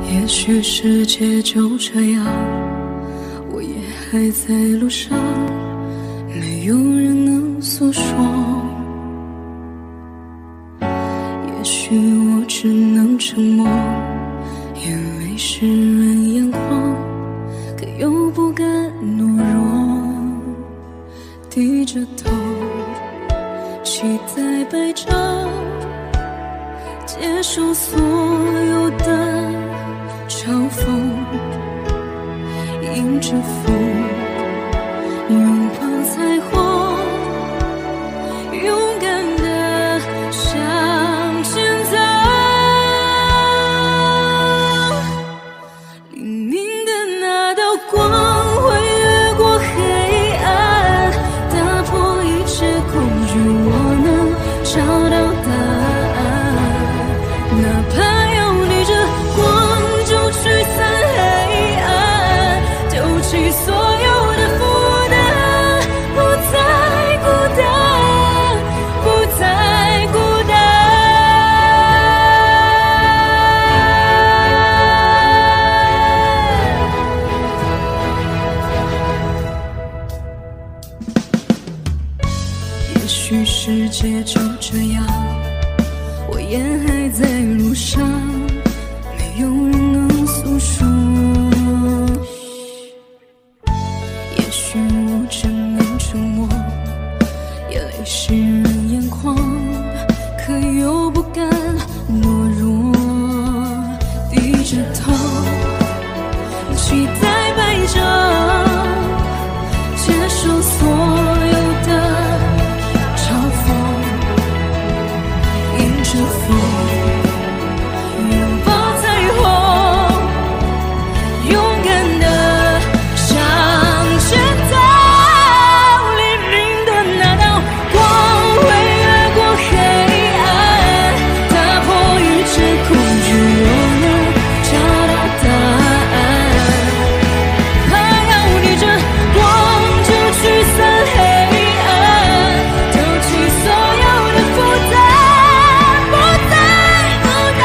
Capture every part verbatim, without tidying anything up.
也许世界就这样，我也还在路上，没有人能诉说。也许我只能沉默，因为世人眼光，可又不敢懦弱。低着头，期待白昼，接受所有的嘲讽，迎着风，拥抱彩虹，勇敢地向前走。黎明的那道光会越过黑暗，打破一切恐惧，我能找到答案。哪怕要逆着光就驱散黑暗，丢弃所有的负担，不再孤单，不再孤单。也许世界就这样，我也还在路上，没有人能诉说。也许我只能沉默，眼泪湿润眼眶，可又不敢懦弱。低着头，期待白昼，接受所有的嘲讽，迎着风，拥抱彩虹，勇敢地向前走。黎明的那道光会越过黑暗，打破一切恐惧，我能找到答案。怕要逆着光就驱散黑暗，丢弃所有的负担，不再孤单。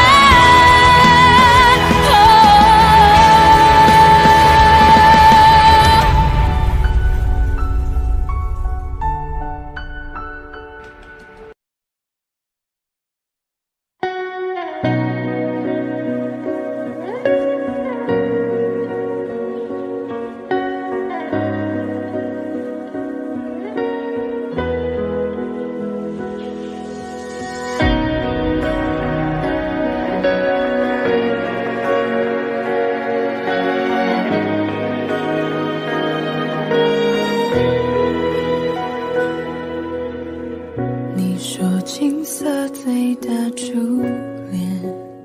你说金色最大初恋，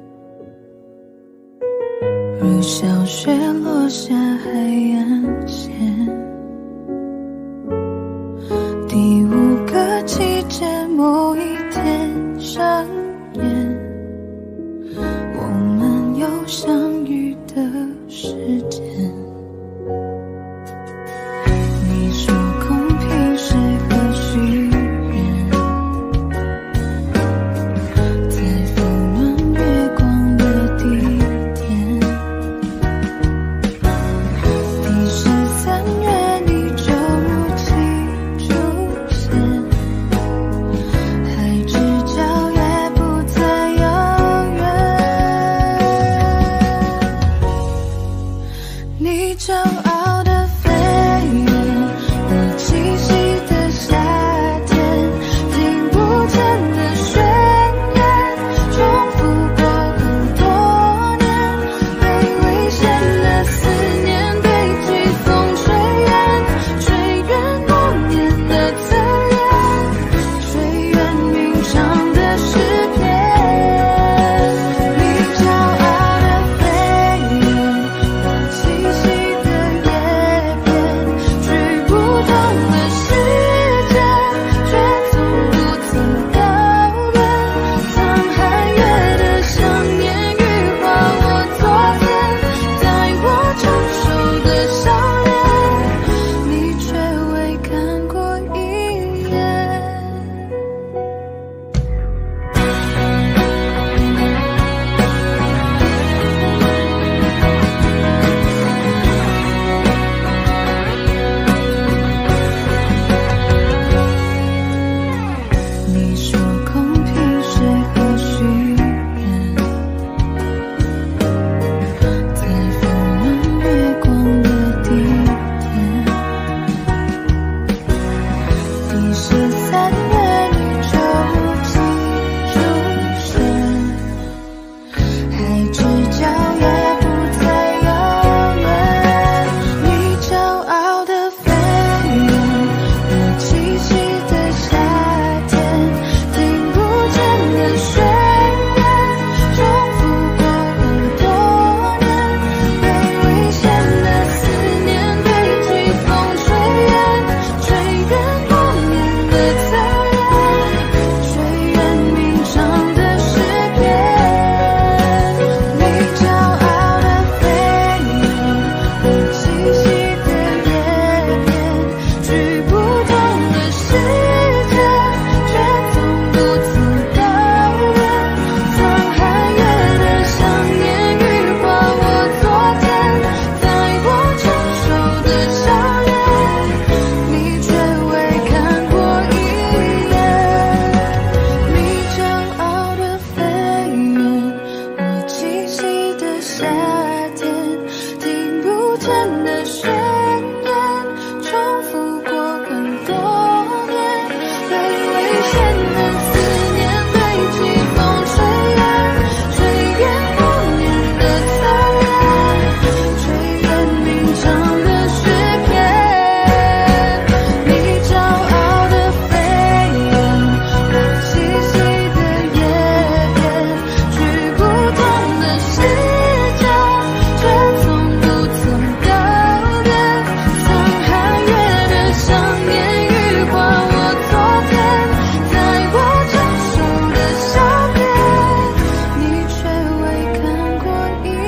如小雪落下海岸线，第五个季节某一天上演，我们有相遇的时间。你说公平是个许愿，在温暖月光的地点，第十三月你就如期出现，海之角也不再遥远。 夏天，听不见的宣言，重复过很多年，被危险的思念堆积，风吹远，吹远我念的残忍，吹远鸣唱的诗篇，你骄傲的飞燕，我栖息的叶片，去不同的世界，却从不曾告别，沧海月的想念雨qua我昨天，在我成熟的笑点，你却未看过一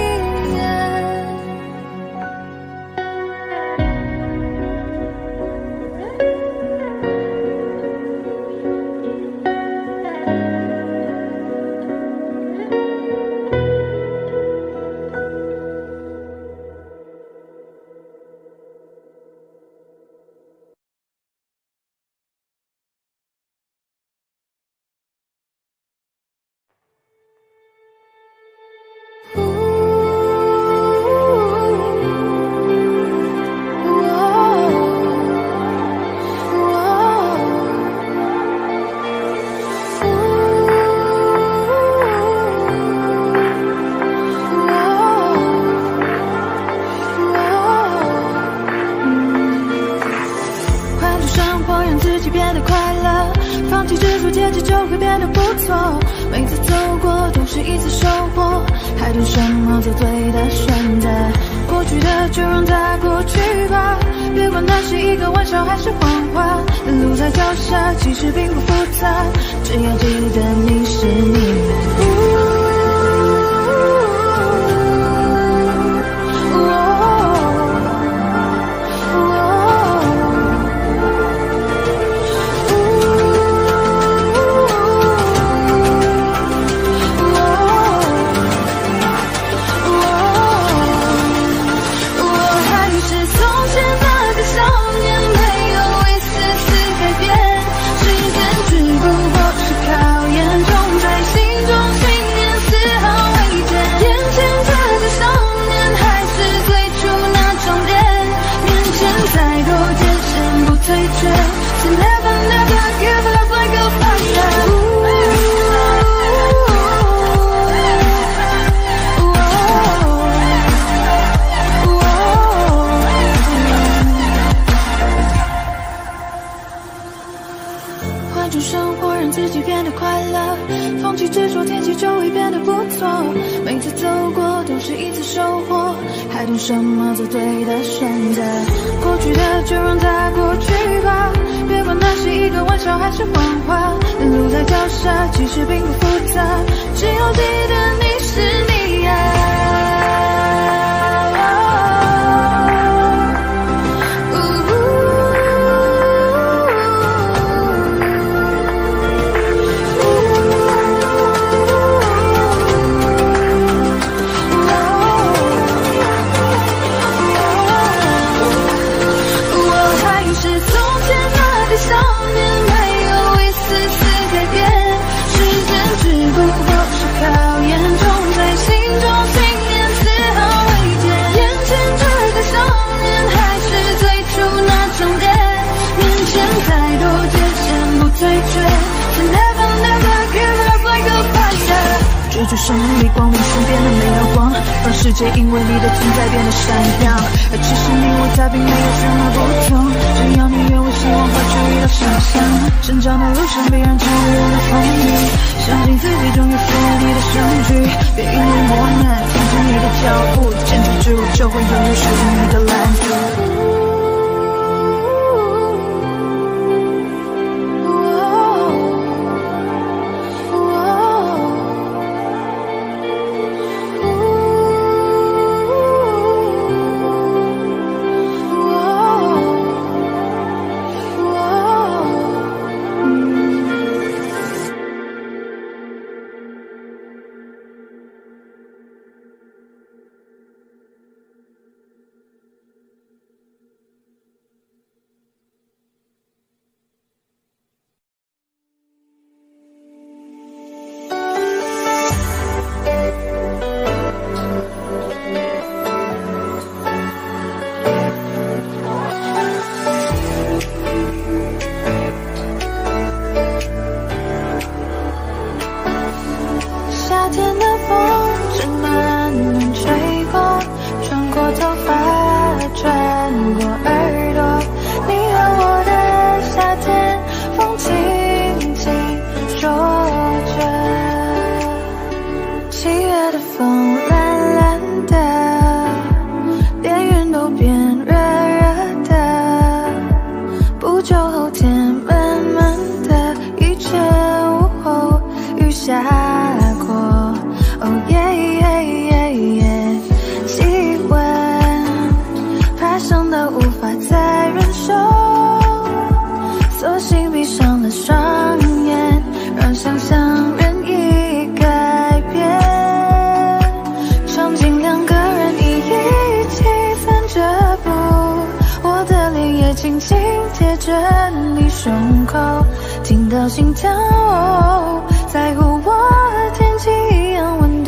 换种生活，让自己变得快乐，放弃执着，结局就会变得不错。每次走过都是一次收获，还等什么做对的选择？过去的就让它过去吧，别管它是一个玩笑还是谎话。路在脚下，其实并不复杂，只要记得你是你。换种生活，让自己变得快乐，放弃执着，天气就会变得不错。每次走过都是一次收获，还等什么做对的选择？过去的就让它过去吧，别管它是一个玩笑还是谎话。路在脚下，其实并不复杂，只要记得你是你呀。追逐生命里光明身边的每道光，让世界因为你的存在变得闪亮。而其实你我他并没有什么不同，只要你愿为希望画出一道想象。成长的路上必然经历了风雨，相信自己终有属于你的胜局。别因为磨难停止你的脚步，坚持住就会拥有属于你的蓝图。 轻轻贴着你胸口，听到心跳，在乎我和天气一样温度。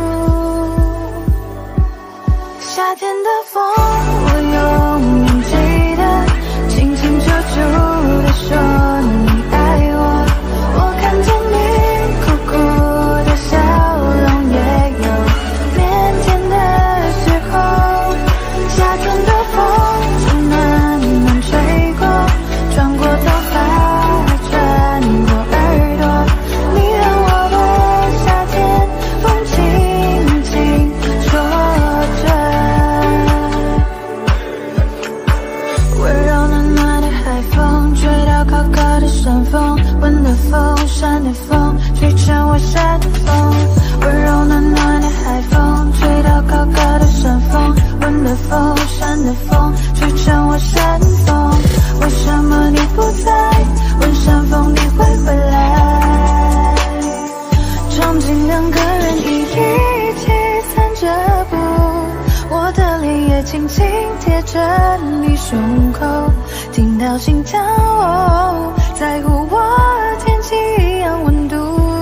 夏天的风，我永远记得，清清楚楚地说你爱我。我看见你苦苦的笑容，也有腼腆的时候。夏天的风就慢慢吹过，穿过头发，穿过耳朵。你和我的夏天，风轻轻说着，温柔暖暖的海风，吹到高高的山峰，温的风，山的风，吹成我山风。温柔暖暖的海风，吹到高高的山峰，温的风，山的风，吹成我山风。为什么你不在？问山风你会回来？憧憬两个人一起散着步，我的脸也轻轻贴着你胸口，听到心跳，在乎我和天气一样温度。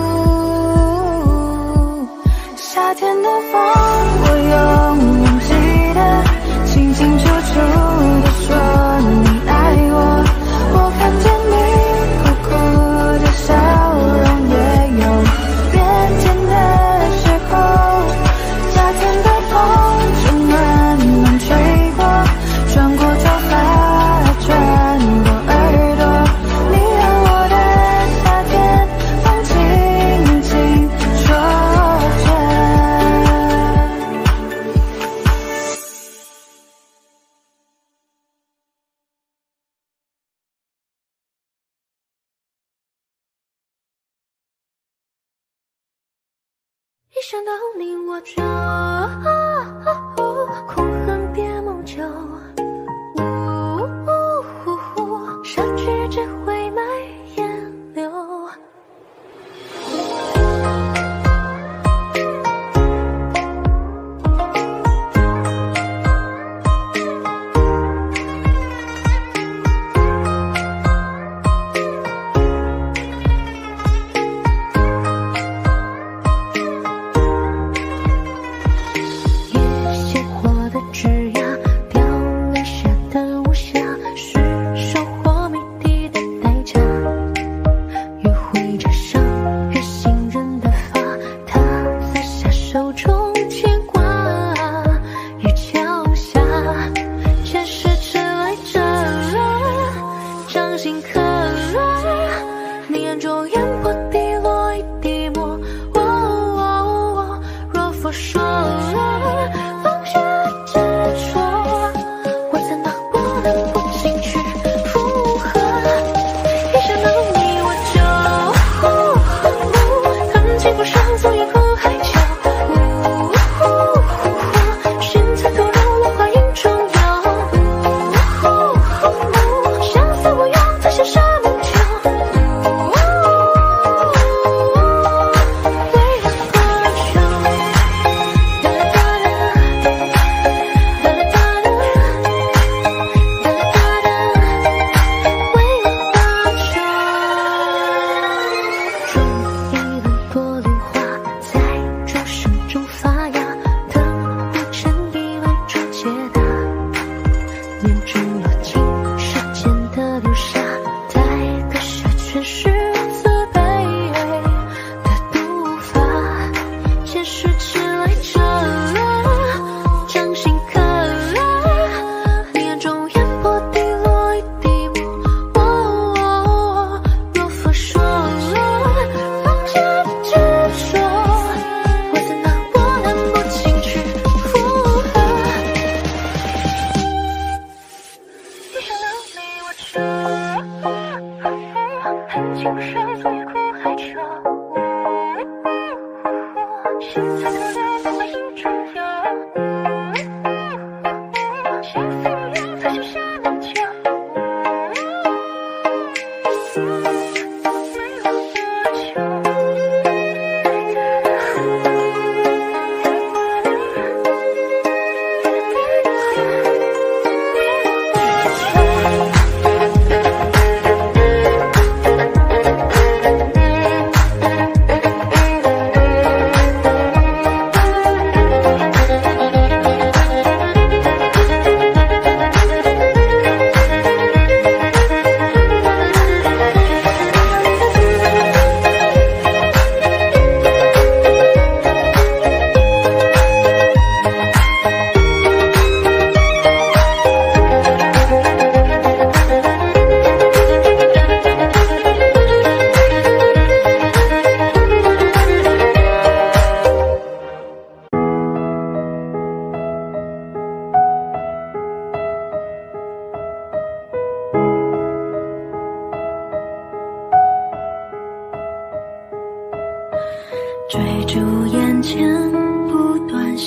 夏天的风，我永远记得，清清楚楚地说你爱我。我看见你苦苦的笑容，也有腼腆的时候。夏天的风就慢慢吹过，穿过头发，穿过耳朵。你和我的夏天，风轻轻说着。一想到你我就苦恨别梦久，失去只会蔓延流。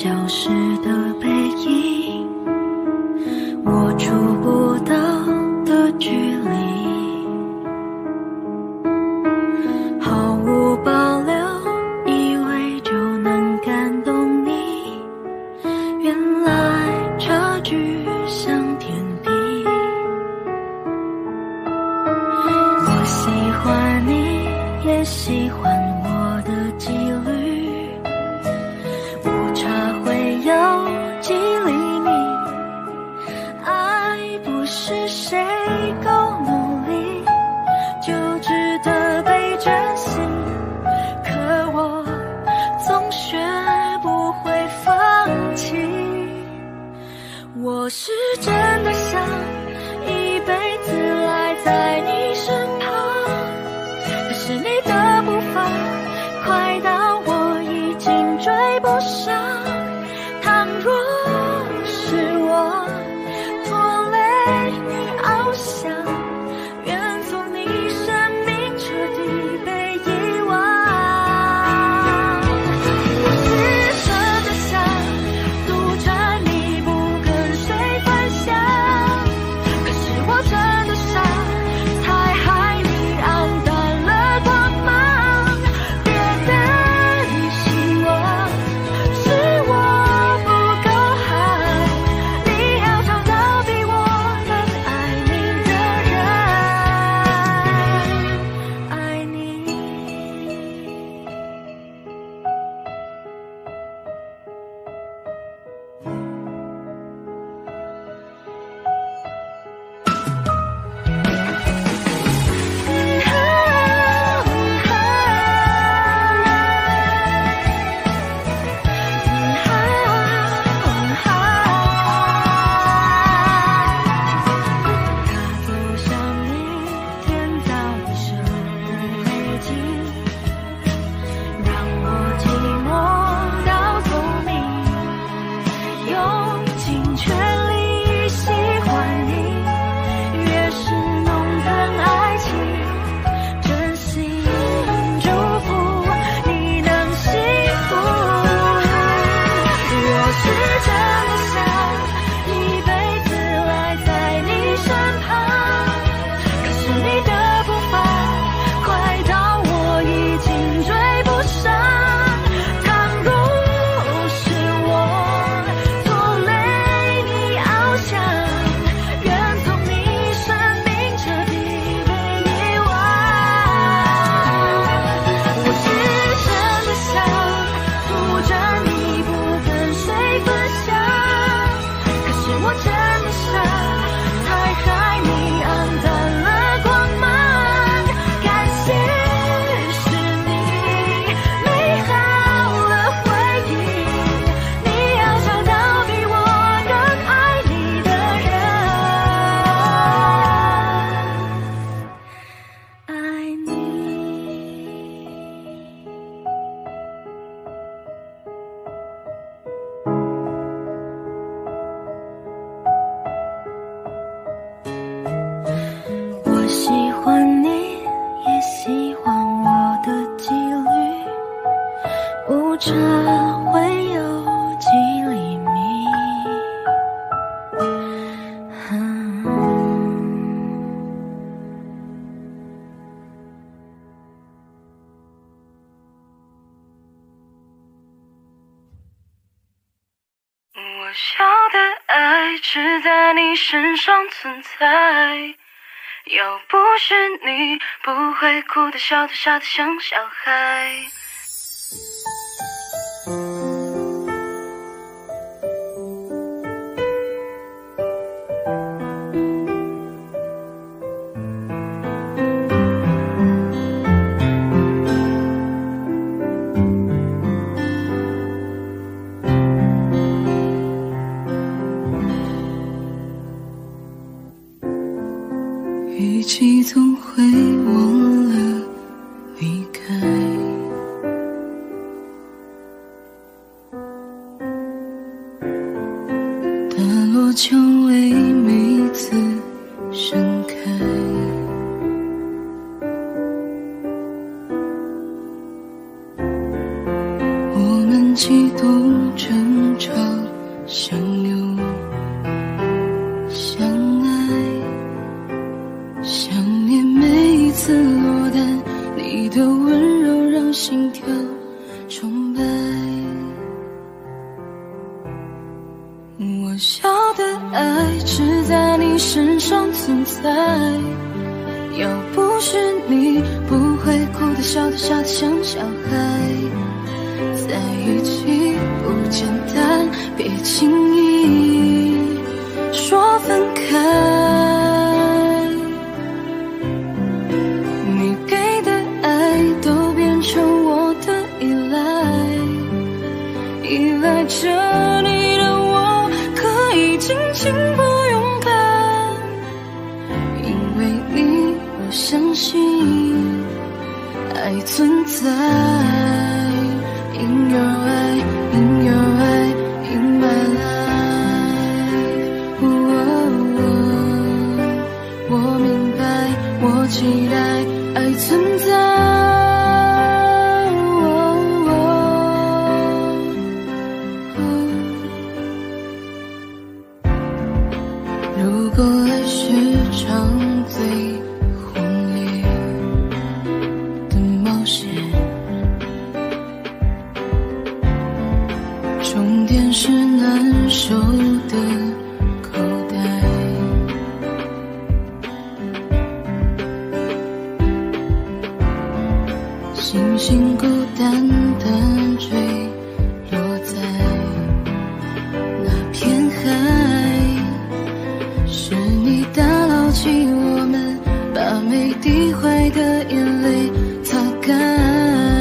消失的背影，我触不到的距离，毫无保留，以为就能感动你，原来差距像天地。我喜欢你，也喜欢我的纪律，误差会有几厘米，爱不是谁够努力就值得被珍惜，可我总学不会放弃。我是真的想一辈子赖在你身旁，可是你的步伐快到我已经追不上，倘若是我拖累你翱翔，愿从你生命彻底被遗忘。我是真的想杜撰你不跟谁分享，可是我真的傻，才害你黯淡了光芒。别担心我，是我不够好，你要找到比我更爱你的人，爱你。它就像你天造地设的美景，让我寂寞到透明，用尽全力喜欢你，越是浓淡爱情，真心祝福你能幸福。我是真的想一辈子赖在你身旁，可是你的步伐快到我已经追不上，倘若是我拖累你翱翔，愿从你生命彻底被遗忘。我是真的想杜撰你不跟谁分享，可是我真的傻，才害你黯淡了光芒。感谢是你美好了回忆，你要找到比我更爱你的人，爱你。我喜欢你，也喜欢我的纪律，误差会有几厘米。嗯我要的爱只在你身上存在，要不是你，不会哭的笑的傻的像小孩。 语气总会忘了离开，大落蔷薇每次盛开，我们几度争吵我要的爱只在你身上存在，要不是你，不会哭得笑得傻得像小孩。在一起不简单，别轻易说分开。你给的爱都变成我的依赖，依赖着你的我可以尽情不勇敢，因为你我相信爱存在。In your eye, in your eye, in my life、哦哦、我明白，我期待爱存在、哦哦、如果爱是场最轰烈的冒险，终点是难受的口袋，星星孤单单坠落在那片海，是你打捞起我们，把每滴坏的眼泪擦干。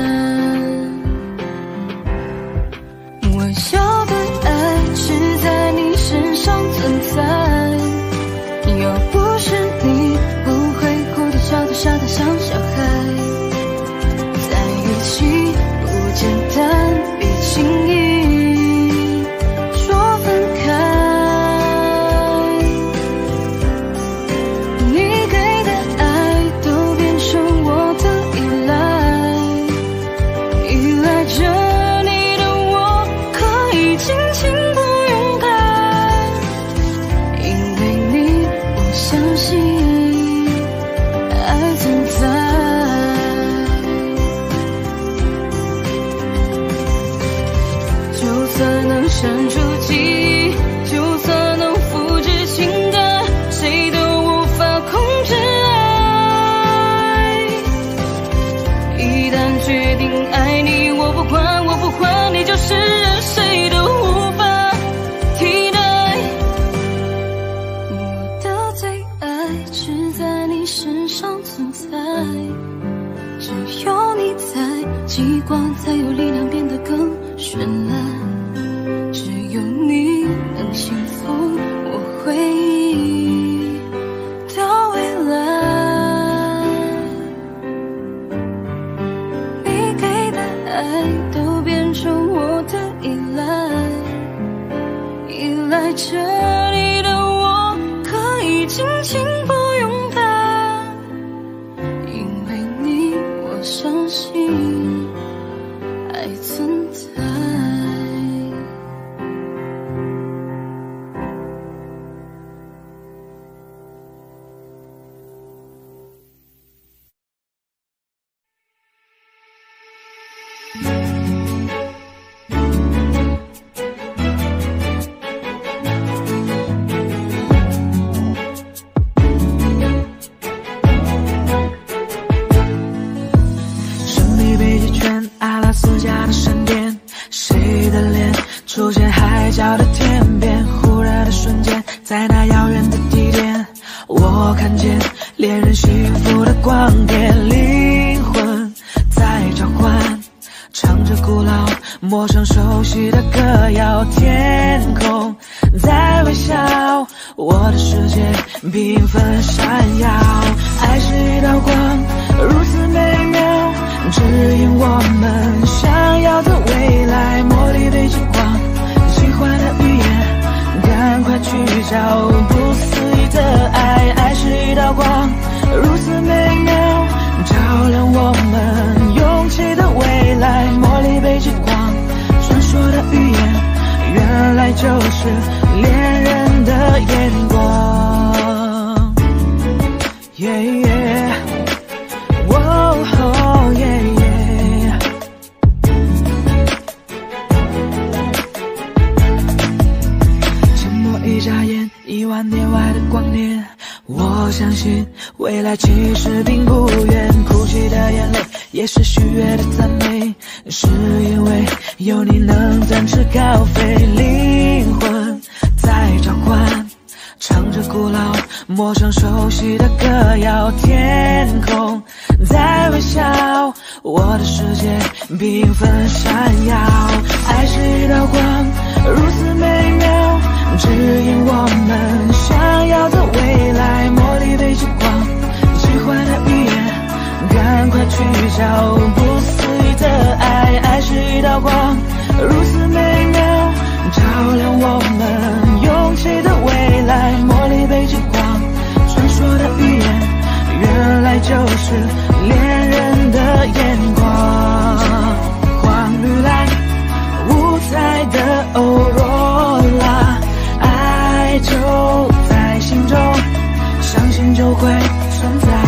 要的爱只在你身上存在，要不是你，不会哭得笑得傻得像小孩。在一起不简单，别轻易说分开。你给的爱都变成我的依赖，依赖着尽情不勇敢，因为你我相信爱存在。就算能删除记忆，就算能复制情感，谁都无法控制爱。一旦决定爱你，我不管我不管，你就是任谁都无法替代。我的最爱只在你身上存在，只有你在，极光才有力量变得更绚烂。只有你能幸福我回忆的未来。你给的爱都变成我的依赖，依赖着你的我可以尽情不勇敢，因为你我相信爱存在。 出现海角的天边，忽然的瞬间，在那遥远的地点，我看见恋人幸福的光点，灵魂在召唤，唱着古老陌生熟悉的歌谣，天空在微笑，我的世界缤纷闪耀，爱是一道光，如此美妙，指引我们想要的未来，茉莉被金光，喜欢的语言，赶快去找不思议的爱，爱是一道光，如此美妙，照亮我们勇气的未来，茉莉被金光，传说的语言，原来就是恋人的眼光。Yeah, yeah. Whoa, oh, yeah, yeah. 沉默近一万年外的光年。我相信未来其实并不远，哭泣的眼泪也是喜悦的赞美，是因为有你能展翅高飞。灵魂在召唤，唱着古老陌生熟悉的歌谣，天空在微笑，我的世界缤纷闪耀。爱是一道光，如此美妙，指引我们想要的未来。茉莉被极光，喜欢的语言赶快去找，不思议的爱。爱是一道光，如此美妙，照亮我们勇气的未来。茉莉被极光，传说的语言原来就是恋人的眼光。黄绿蓝五彩的欧若拉，爱就在心中，相信就会存在。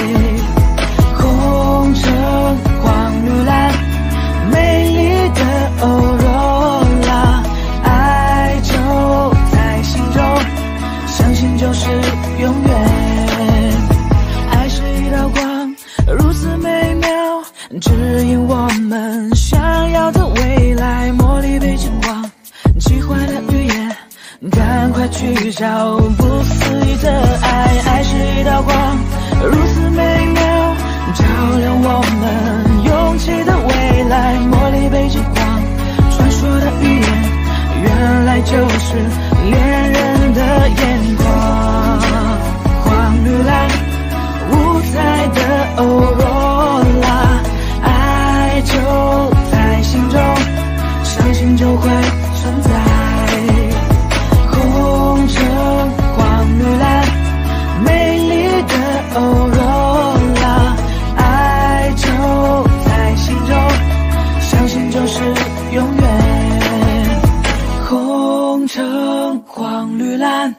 红橙黄绿蓝，美丽的欧若拉，爱就在心中，相信就是永远。爱是一道光，如此美妙，指引我们想要的未来。茉莉被金光，奇幻的语言赶快去找，不思议的爱。爱是一道光，如此美妙，照亮我们勇气的未来。茉莉被极光，传说的语言原来就是恋人的眼光。黄绿蓝五彩的欧若拉，爱就在心中，相信就会存在。红橙黄绿蓝，美丽的欧若拉，爱就在心中，相信就是永远。红橙黄绿蓝。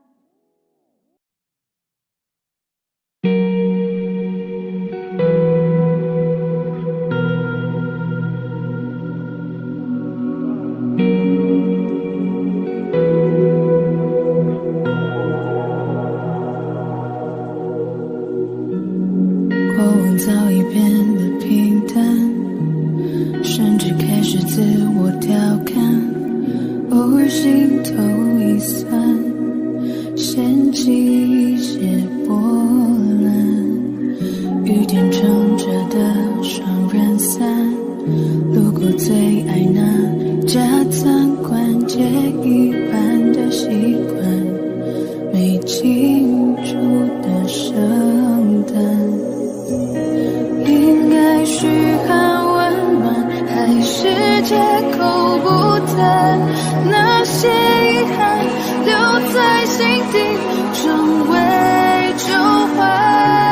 早已变得平淡，甚至开始自我调侃，偶尔心头一酸，掀起一些波澜。雨天撑着的双人伞，路过最爱那家餐馆，借一半的习惯，没庆祝的圣诞。应该嘘寒问暖，还是借口不谈？那些遗憾留在心底，成为旧患。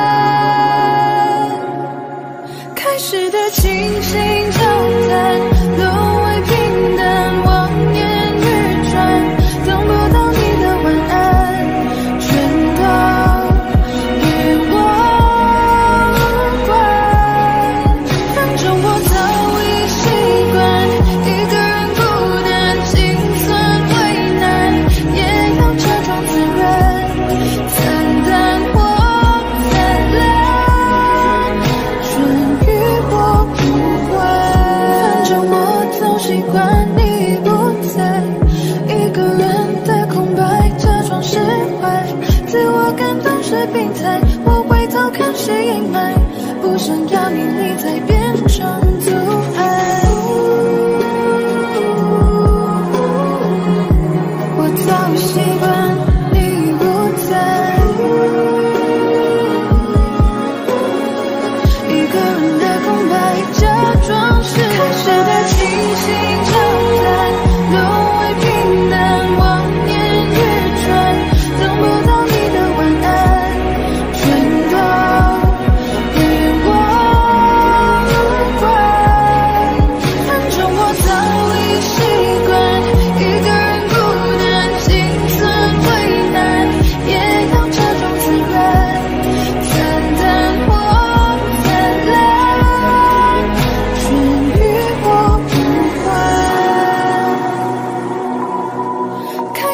开始的倾心交谈，沦为平淡，望眼欲穿，等不到你的晚安，全都与我无关。反正我早已习惯一个人孤单，心酸为难，也要假装自然，惨淡或灿烂，春雨我不管。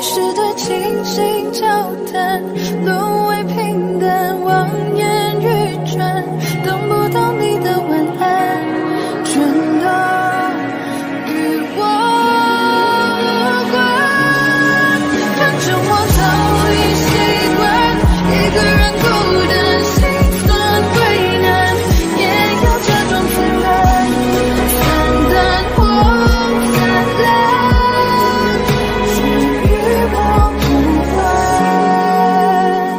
是对清醒交谈，沦为平淡，望眼欲穿，等不到你的晚安，全都与我无关。反正我早已习惯一个人孤单，心酸为难，也要假装自然，惨淡或灿烂，只与我无关。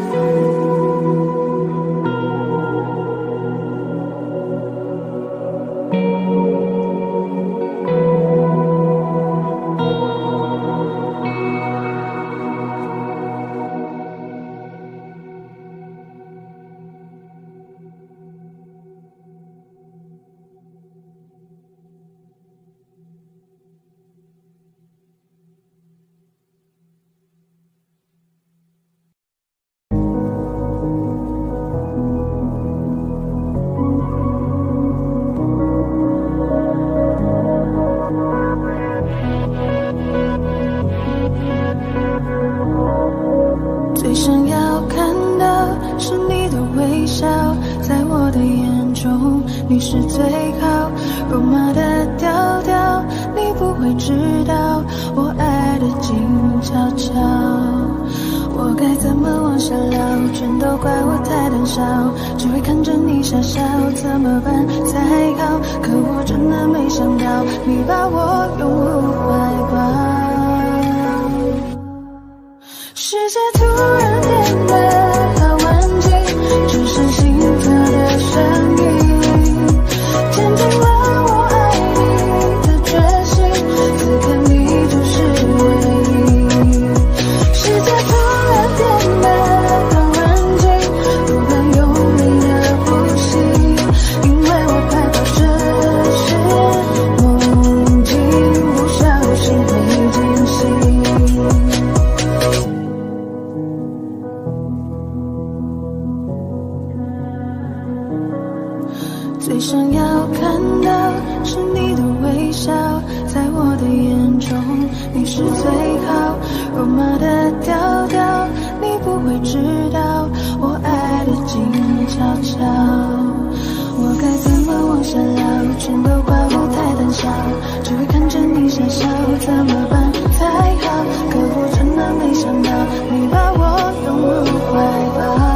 最想要看到是你的微笑，在我的眼中你是最好，肉麻的调调，你不会知道我爱的静悄悄。我该怎么往下聊，全都怪我太胆小，只会看着你傻笑，怎么办才好？可我真的没想到你把我拥入怀抱。世界突然变得好安静，只剩心跳的声音，坚定了我爱你的决心，此刻你就是唯一。世界突然变得好安静，不敢用力的呼吸，因为我害怕这是梦境，不小心会惊醒。最想要看到是你的微笑，在我的眼中你是最好，肉麻的调调，你不会知道我爱的静悄悄。我该怎么往下聊，全都怪我太胆小，只会看着你傻笑，怎么办才好？可我真的没想到你把我拥入怀抱。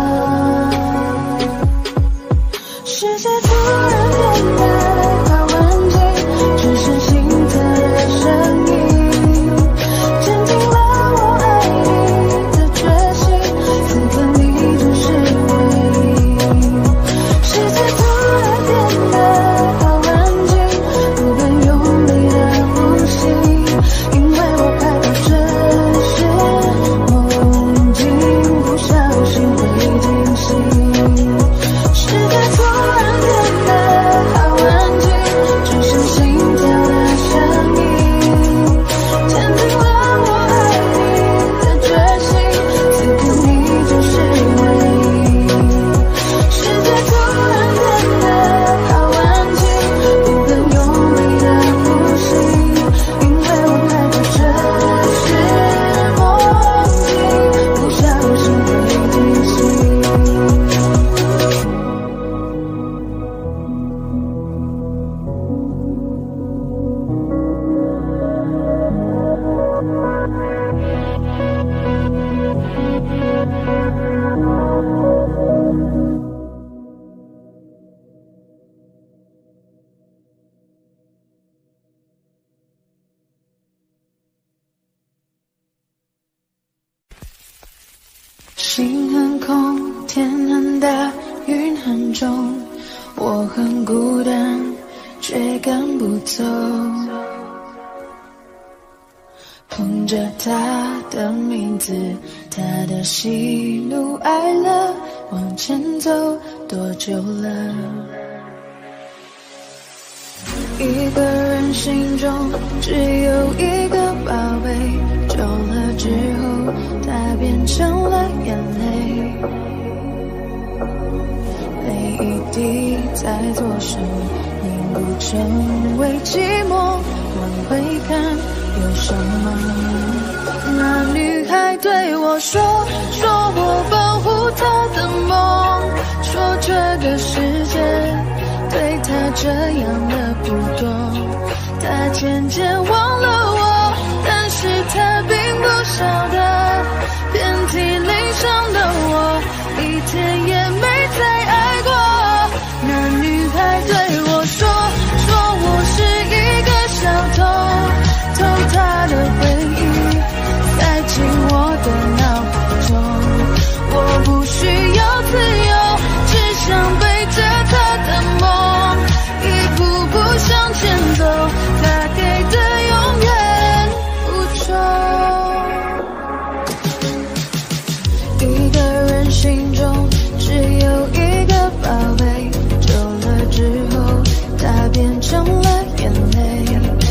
世界突然变得好安静，只剩心跳的声音，坚定了我爱你的决心，此刻你就是唯一。世界突然变得好安静，不敢用力的呼吸，因为我害怕这是梦境，不小心会惊醒。世界突然变得好安静，只剩心跳的声音，坚定了我爱你的决心，此刻你就是唯一。世界突然变得好安静，不敢用力的呼吸，因为我害怕这是梦境，不小心会惊醒。心很空，天很大，云很重，我很孤单，却赶不走。捧着他的名字，他的喜怒哀乐，往前走多久了？一个人心中只有一个宝贝，久了之后，它变成了眼泪。泪一滴在左手，凝固成为寂寞。往回看，有什么？那孩对我说，说我保护她的梦，说这个世界对她这样的不多，她渐渐忘了我，但是她并不晓得，遍体鳞伤的我，一天也没再爱过。那女孩对我说，说我是一个小偷，偷她的回忆，塞进我的脑海中。我不需要自由，只想背着她的梦，一步步向前走，她给的永远不重。一个人心中只有一个宝贝，久了之后它变成了眼泪，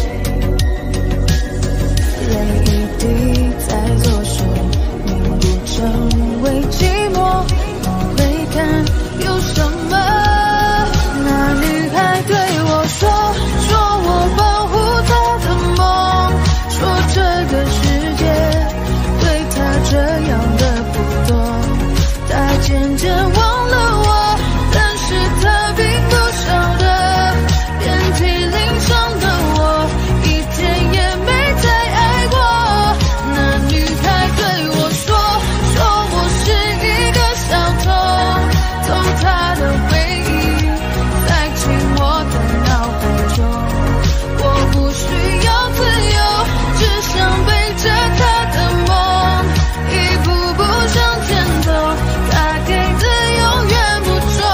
泪一滴在左手凝固成为寂寞，回看有什么？那女孩对我说，说我保护她的梦，说这个世界对她这样的不多，她渐渐忘了我，但是她并不晓得，遍体鳞伤的我，一天也没再爱过。那女孩对我说，说我是一个小偷，偷她的回忆，塞进我的脑海中。我不需要自由，只想背着她的梦，一步步向前走，她给的永远不重。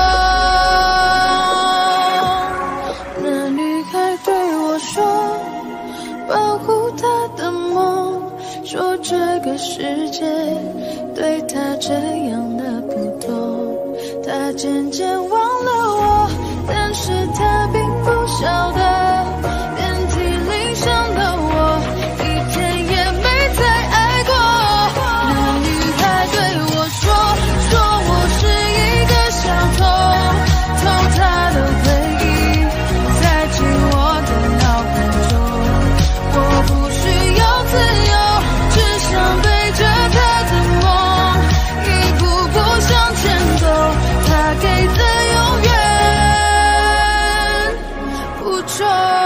那女孩对我说，保护她的梦，说这个世界对她这样的不多，她渐渐忘了我，但是她并不晓得，遍体鳞伤的我，一天也没再爱过。那女孩对我说，说我是一个小偷，偷她的回忆，塞进我的脑海中。我不需要自由，只想背着她的梦，一步步向前走，她给的永远不重。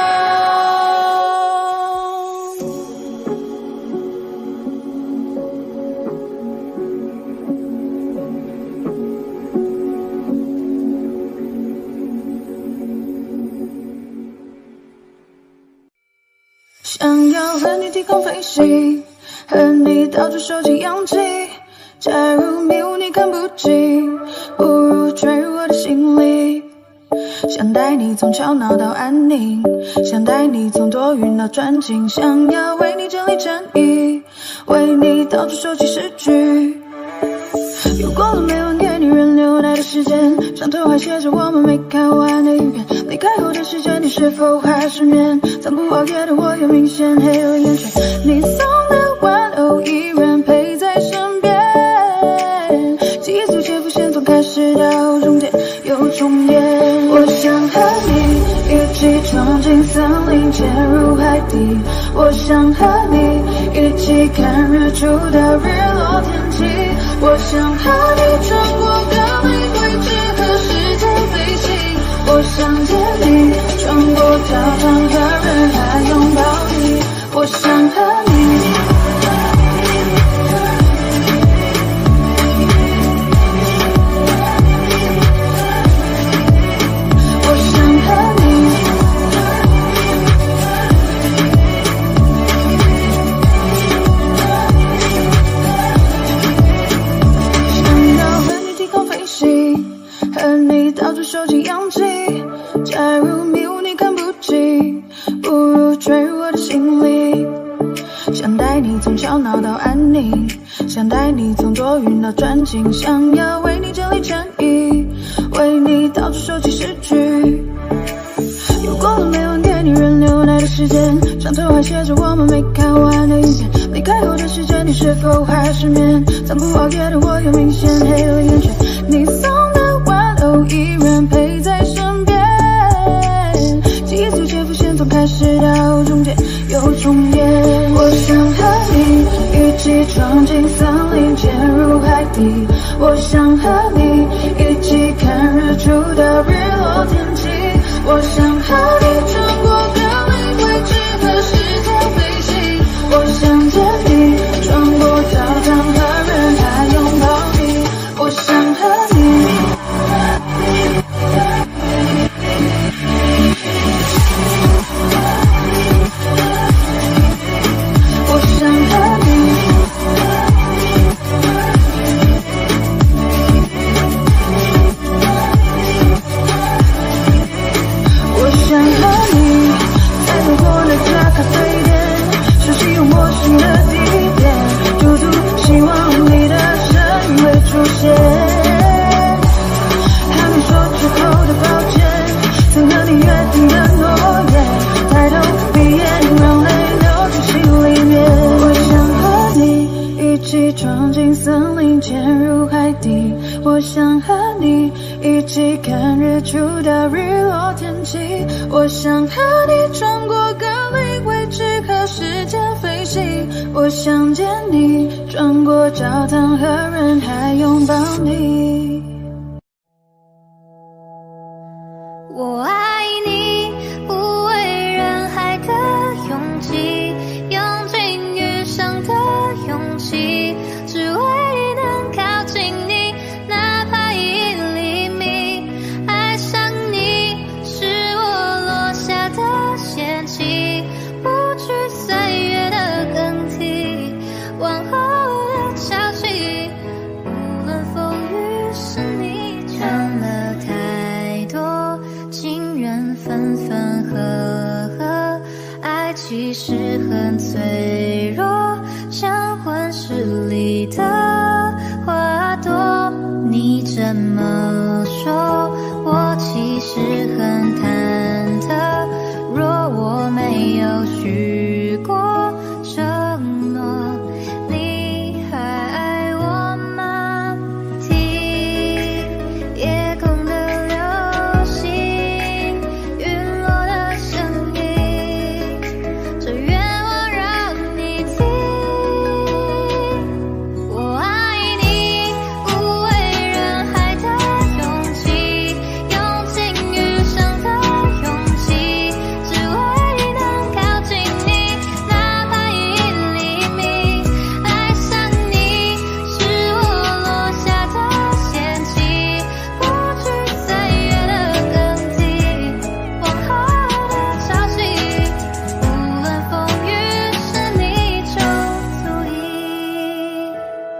想要和你低空飞行，和你到处收集氧气，假如迷雾你看不清，不如坠入我的心里。想带你从吵闹到安宁，想带你从多云到专情，想要为你整理正义，为你到处收集诗句。又过了每晚给你人流奶的时间，上头还写着我们没看完的影片。离开后的时间，你是否还失眠？三不熬夜的我又明显黑了眼圈。你送的玩偶依然陪在身边，记忆逐渐浮现，从开始到终点又重演。我想和你一起闯进森林，潜入海底。我想和你一起看日出到日落天气。我想和你穿过各类位置和时间飞行。我想见你，穿过教堂和人海拥抱你。我想和你。和你到处收集氧气，假如迷雾你看不清，不如坠入我的心里。想带你从吵闹到安宁，想带你从多云到专情，想要为你整理正义，为你到处收集诗句。又过了每晚给你人流奶的时间，上头还写着我们没看完的影片。离开后的时间，你是否还失眠？三不熬夜的我又明显黑了眼圈。你送的玩偶依然陪在身边，记忆逐渐浮现，从开始到终点又重演。我想和你一起闯闯进森林，潜入海底。我想和你一起看日出到日落天际。我想和你穿过各类未知的世界飞行。我想见你，穿过教堂和人海拥抱你。我想和你。我想和你。我想和你，在路过那家咖啡店，熟悉又陌生的地点，驻足希望你的身会出现。还没说出口的抱歉，曾和你约定的诺言，抬头闭眼，让泪流进心里面。我想和你一起闯进森林，潜入海底。我想和你一起看日出到日落天际。我想和你穿过各类未知和时间飞行。我想见你，穿过教堂和人海拥抱你。 我爱你，不为人海的勇气，用尽余生的勇气，只为能靠近你，哪怕一厘米。爱上你，是我落下的陷阱，不惧岁月的更替，往后的潮汐，无论风雨是你穿了太多。情缘分分合合，爱其实很脆弱，像温室里的花朵。你这么说，我其实很忐忑。若我没有许过承诺，你还爱我吗？听夜空的流星，陨落的声音，这愿望让你听。我爱你，不为人海的勇气，用尽余生的勇气，只为能靠近你，哪怕一厘米。爱上你，是我落下的陷阱，不惧岁月的更替，往后的潮汐，无论风雨是你种足印。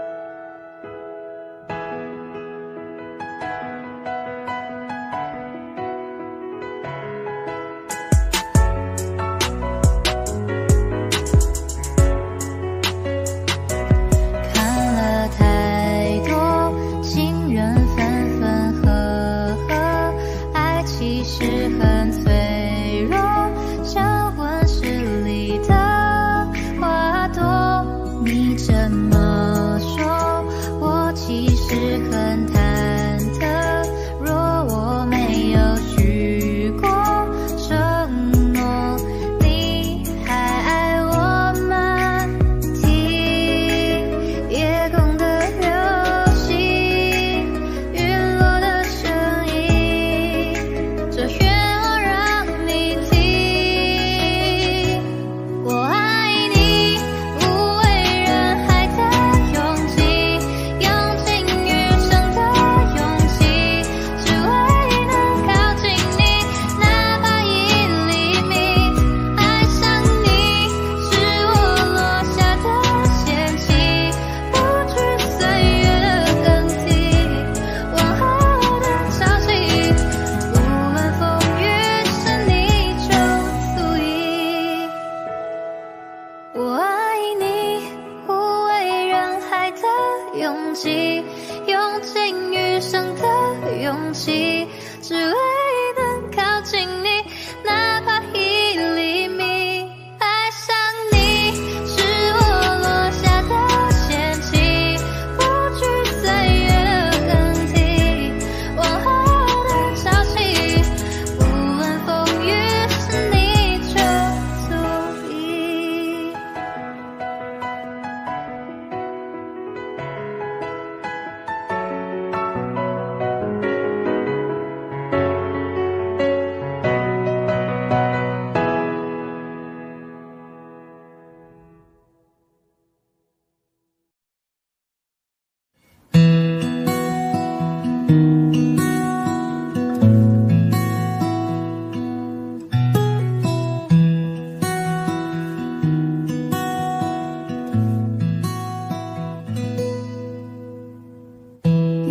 看了太多情缘分分合合，爱其实很脆弱，像温室里的花朵。你这么说，我其实很忐忑。若我没有许过承诺，你还爱我吗？听夜空的流星，陨落的声音，这愿望让你听。我爱你，不为人海的勇气，用尽余生的勇气，只为能靠近你，哪怕一厘米。爱上你，是我落下的陷阱，不惧岁月的更替，往后的潮汐，无论风雨是你种足印。我爱你，不为人海的勇气，用尽余生的勇气，只为能靠近你，哪怕一厘米。爱上你，是我落下的陷阱，不惧岁月的更替，往后的潮汐，无论风雨是你种足印。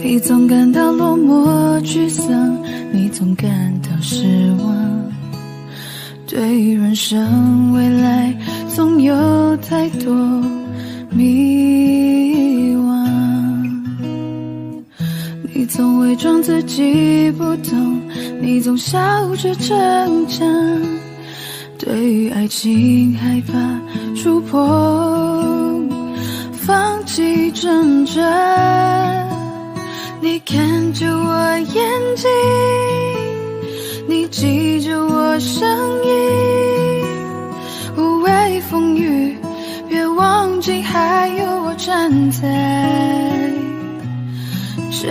你总感到落寞沮丧，你总感到失望，对于人生未来总有太多迷惘。你总伪装自己不懂，你总笑着逞强，对于爱情害怕触碰，放弃挣扎。你看着我眼睛，你记着我声音，无畏风雨，别忘记还有我站在这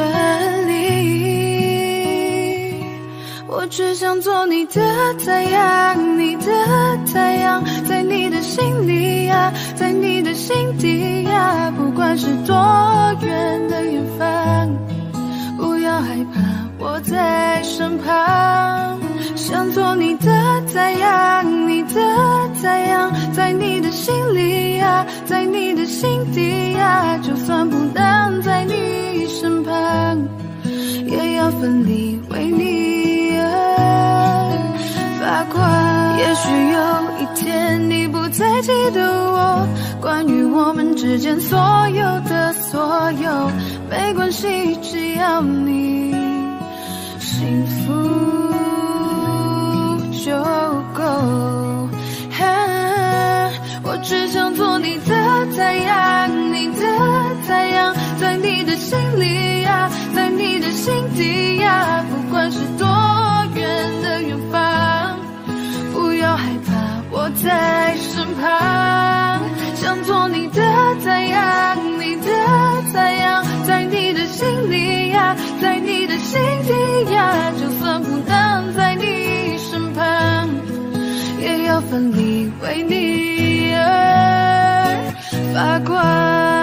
里。我只想做你的太阳，你的太阳，在你的心里呀，在你的心底呀，不管是多远的远方，不要害怕，我在身旁。想做你的太阳，你的太阳，在你的心里呀，在你的心底呀，就算不能在你身旁，也要奋力为你而发光。也许有一天你不再记得我，关于我们之间所有的所有，没关系，只要你幸福就够。啊，我只想做你的太阳，你的太阳，在你的心里呀，在你的心底呀，不管是多远的远方，不要害怕，我在身旁。想做你的太阳，你的太阳，在你的心里呀，在你的心底呀，就算不能在你身旁，也要奋力为你而发光。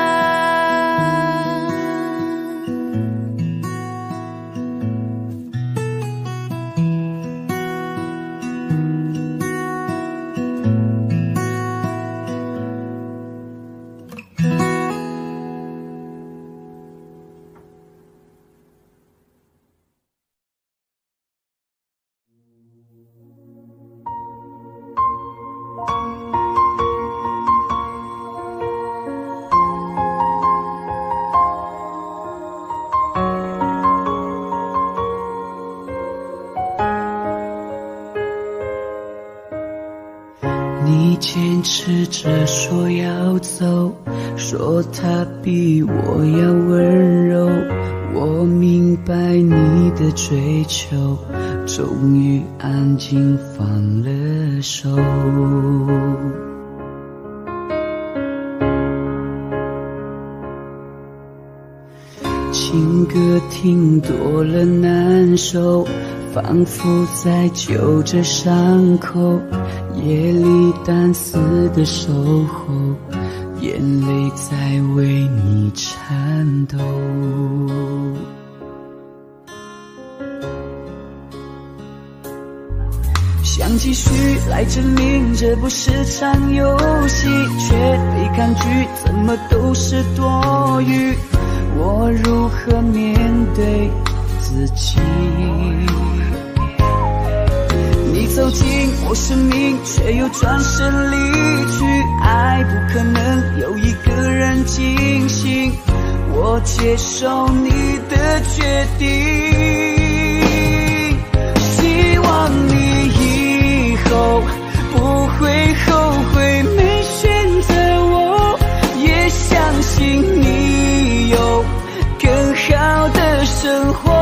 你坚持着说要走，说他比我要温柔，我明白你的追求，终于安静放了手。情歌听多了难受，仿佛在揪着伤口，夜里单丝的守候，眼泪在为你颤抖。想继续来证明这不是场游戏，却被抗拒，怎么都是多余，我如何面对自己？你走进我生命，却又转身离去，爱不可能有一个人进行，我接受你的决定。希望你以后不会后悔没选择我，也相信你有更好的生活，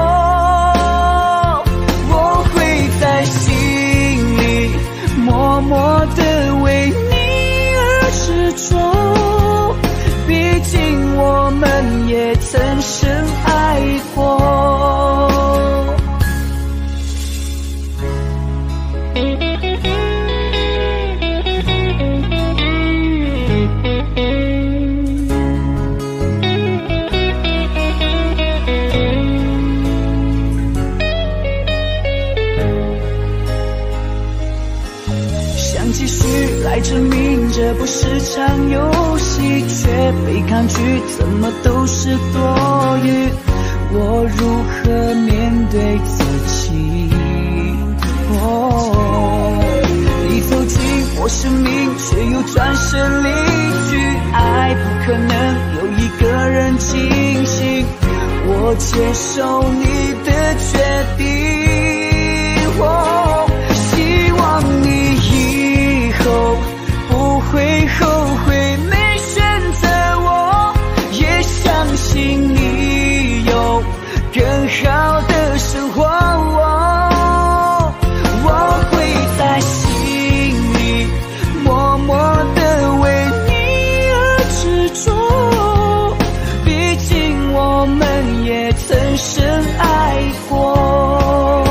我会在心里默默地为你而执着，毕竟我们也曾深爱过。继续来证明这不是场游戏，却被抗拒，怎么都是多余， 我如何面对自己？哦，你走进我生命，却又转身离去。爱不可能有一个人清醒，我接受你的决定。哦，希望你以后不会后悔没选择我，也相信你有更好的生活。我我会在心里默默地为你而执着，毕竟我们也曾深爱过。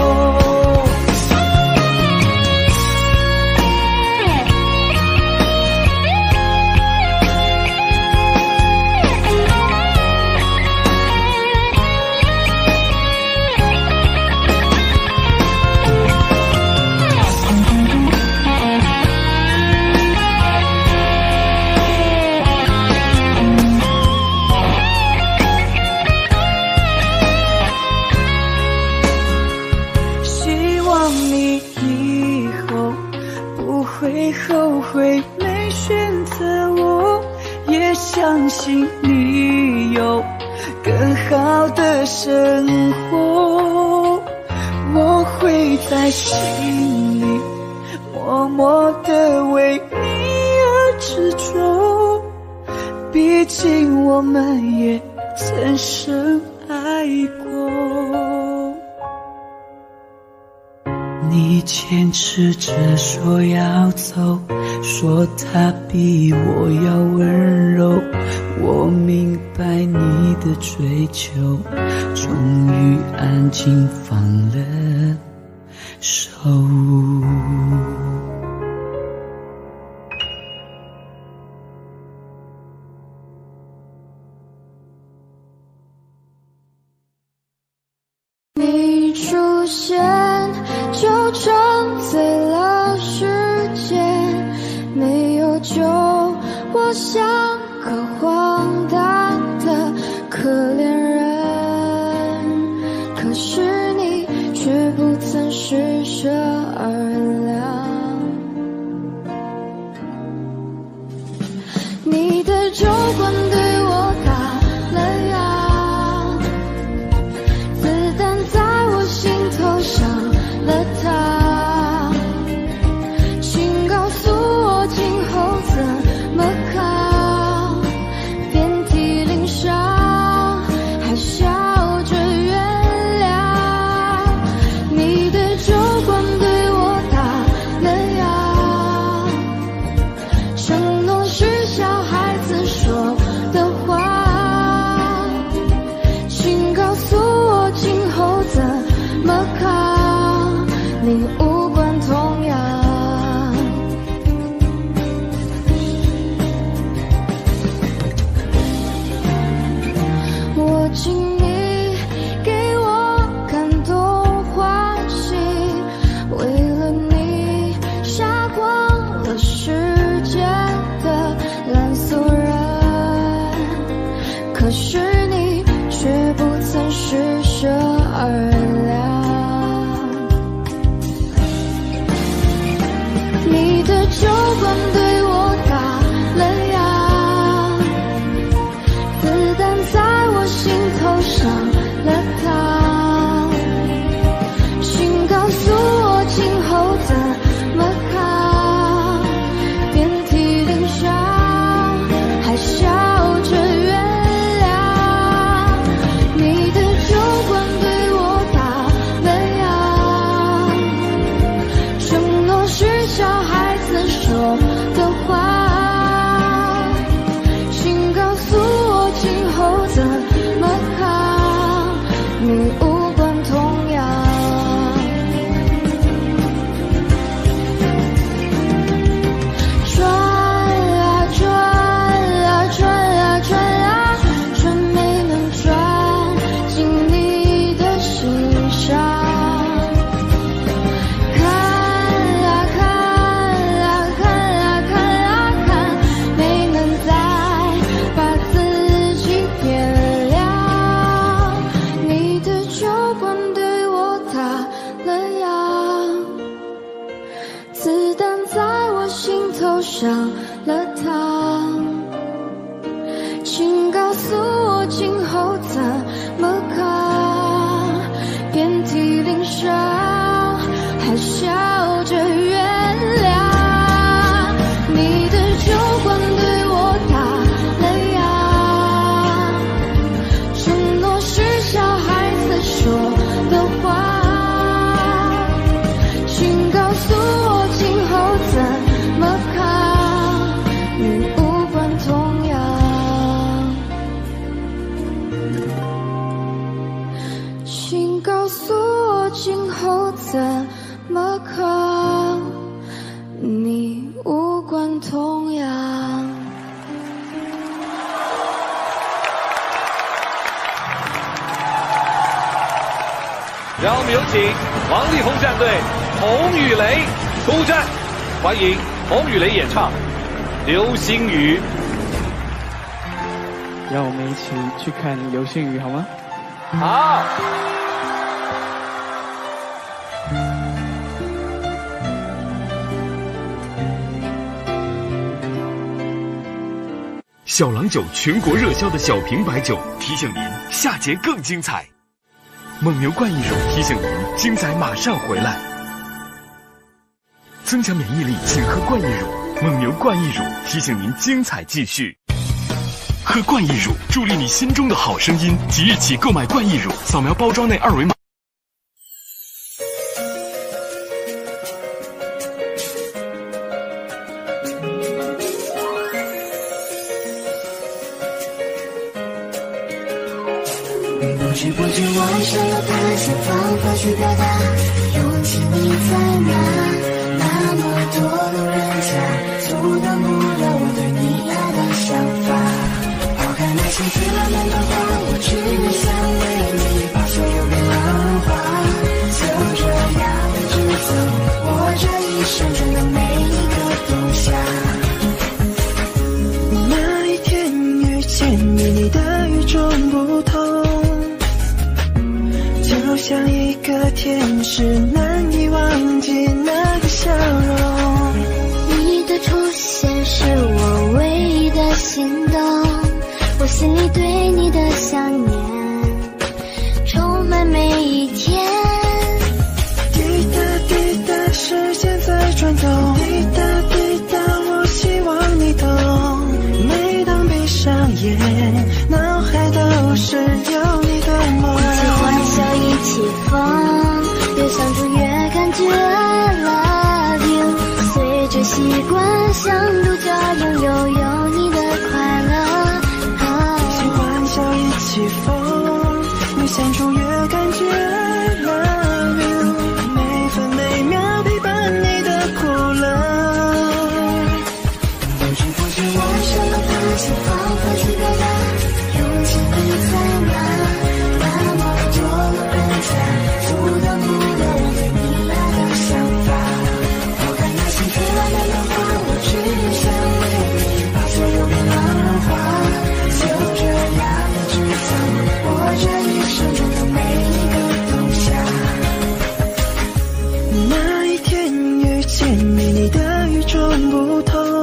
后悔没选择我，也相信你有更好的生活。我会在心里默默地为你而执着，毕竟我们也曾深爱过。你坚持着说要走，说他比我要温柔，我明白你的追求，终于安静放了手。 你出现就沉醉了世界，没有救我像个荒诞的可怜人，可是你却不曾施舍二两。你的酒馆对我打了烊，子弹在我心头上了他，请告诉我今后怎么扛，遍体鳞伤还笑着原谅。你的酒馆对我打了烊，承诺是小孩子说的话，请告诉我今后怎么扛，你无关痛痒。我请你给我感动欢喜，为了你杀光了世界的烂俗人，可是你却不曾施舍二两。你的酒馆对我打了烊，子弹在我心头上让我们有请王力宏战队洪雨雷出战，欢迎洪雨雷演唱《流星雨》。 让我们一起去看《流星雨》好吗？ 好。 小郎酒全国热销的小瓶白酒提醒您下节更精彩。蒙牛冠益乳提醒您精彩马上回来。增强免疫力，请喝冠益乳。蒙牛冠益乳提醒您精彩继续。喝冠益乳，助力你心中的好声音。即日起购买冠益乳，扫描包装内二维码。 不知不觉我想要他想方法去表达，勇气你在哪？那么多路人甲，阻挡不了我对你爱的想法。抛开那些最浪漫的话，我只想为你把所有变浪花。就这样一直走，我这一生中的每一个冬夏。 那一天遇见你，你的与众不同，就像一个天使，难以忘记那个笑容。 你的出现是我唯一的心动，我心里对你的想念充满每一天。 滴答滴答，时间在转动，滴答滴答，我希望你懂。每当闭上眼，脑海都是有你的梦。 一起欢笑，一起疯，越相处越感觉 love you。随着习惯，像独角拥有有你的快乐。 一起欢笑，一起疯，越相处越感觉 love you。每分每秒陪伴你的苦乐。 不知不觉我想要他想方法去表达，勇气你在哪？那么多路人甲，阻挡不了我对你爱的想法。抛开那些最浪漫的话，我只想为你把所有变浪花。就这样一直走，我这一生中的每一个冬夏。 那一天遇见你，你的与众不同，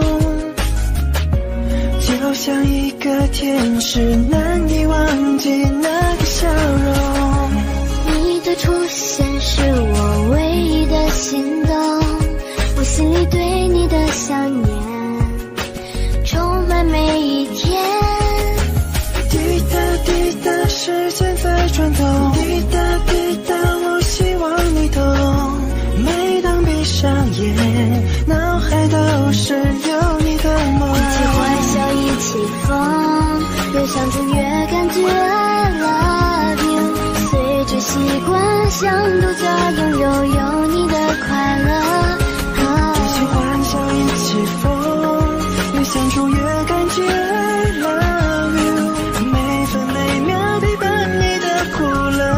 就像一个天使，难以忘记那个笑容。 你的出现是我唯一的心动，我心里对你的想念充满每一天。 滴答滴答，时间在转动，滴答滴答，我希望你懂。每当闭上眼，脑海都是有你的梦。 一起欢笑，一起疯，越相处越感觉 love you。随着习惯，像独角拥有有你的快乐。 一起欢笑，一起疯，越相处越感觉 love you。每分每秒陪伴你的苦乐。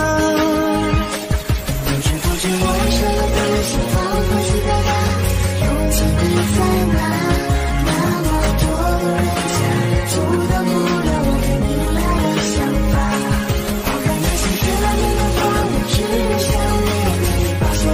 不知不觉我想要他想方法去表达，勇气你在哪？那么多路人甲，阻挡不了我对你爱的想法。抛开那些最浪漫的话，我只想为你把所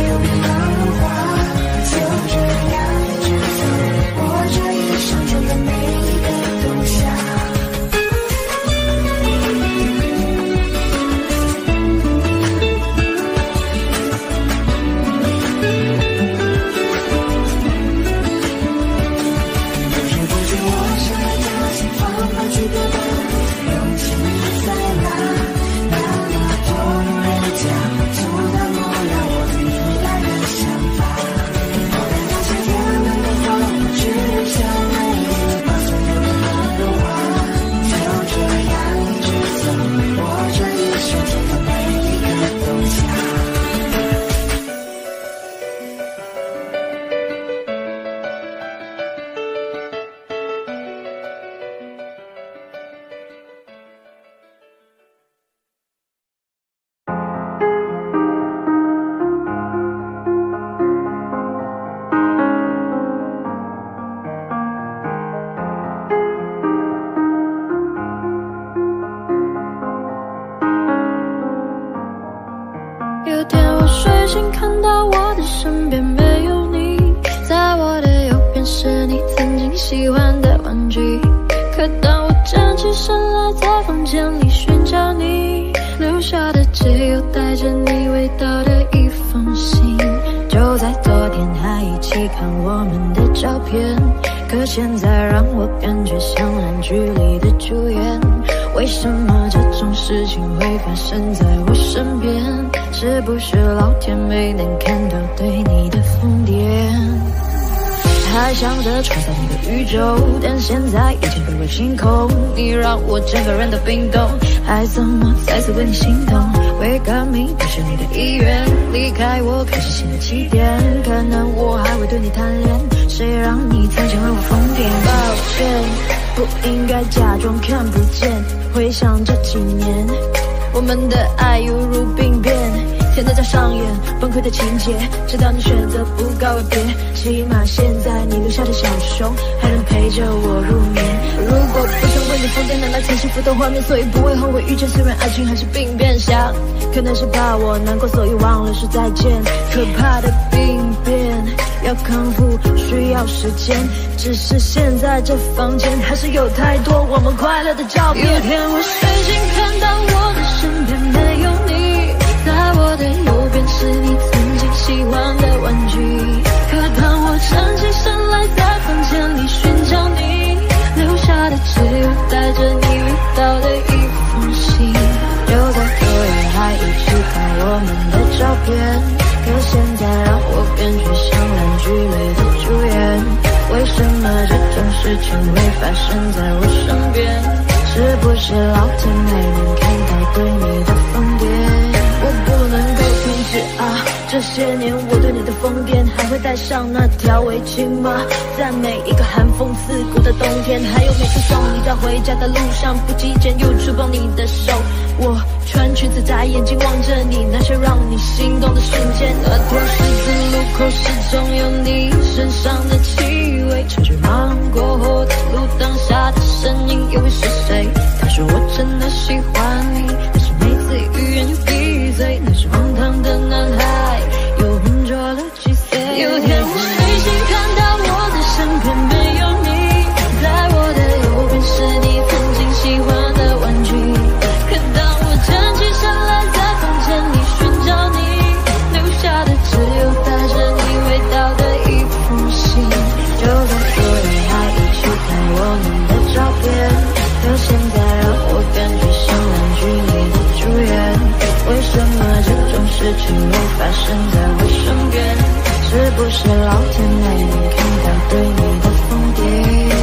喜欢的玩具。可当我站起身来，在房间里寻找你，留下的只有带着你味道的一封信。就在昨天还一起看我们的照片，可现在让我感觉像烂剧里的主演。为什么这种事情会发生在我身边？是不是老天没能看到对你的疯癫？还想着创造你的宇宙，但现在已经被我清空。你让我整个人都冰冻，还怎么再次为你心动？为革命不是你的意愿，离开我开始新的起点。可能我还会对你贪恋，谁让你曾经为我疯癫？抱歉，不应该假装看不见。回想这几年，我们的爱犹如病变，现在在上演崩溃的情节。知道你选择不告而别，起码现在你留下的小熊还能陪着我入眠。如果不想为你疯癫，难道曾幸福的画面，所以不会后悔遇见。虽然爱情还是病变，想可能是怕我难过，所以忘了说再见。可怕的病变要康复需要时间，只是现在这房间还是有太多我们快乐的照片。有天我睡醒看到我的身边没有你，在我的右边是你曾经喜欢的玩具。可当我站起身来，在房间里寻找你，留下的只有带着你味道的一封信。就在昨夜还一起看我们的照片，可现在让我感觉像烂剧里的主演。为什么这种事情会发生在我身边？是不是老天没能看到对你的疯癫？我不能够停止啊！这些年我对你的疯癫，还会带上那条围巾吗？在每一个寒风刺骨的冬天，还有每次送你到回家的路上，不经意间又触碰你的手。我穿裙子在眼睛望着你，那些让你心动的瞬间。那条十字路口始终有你身上的气味，车水马龙过后的路灯下的身影又会是谁？他说我真的喜欢你，但是每次语言又闭嘴。那是荒唐的男孩又浑浊了几岁。有天我睡醒看到我的身边没有你，在我的右边是你曾经喜欢的玩具。可当我站起身来，在房间里寻找你，留下的只有带着你味道的一封信。就在昨夜还一起看我们的照片，可现在让我感觉像烂剧里的主演。为什么这种事情会发生在我身边？是不是老天没能看到对你的疯癫？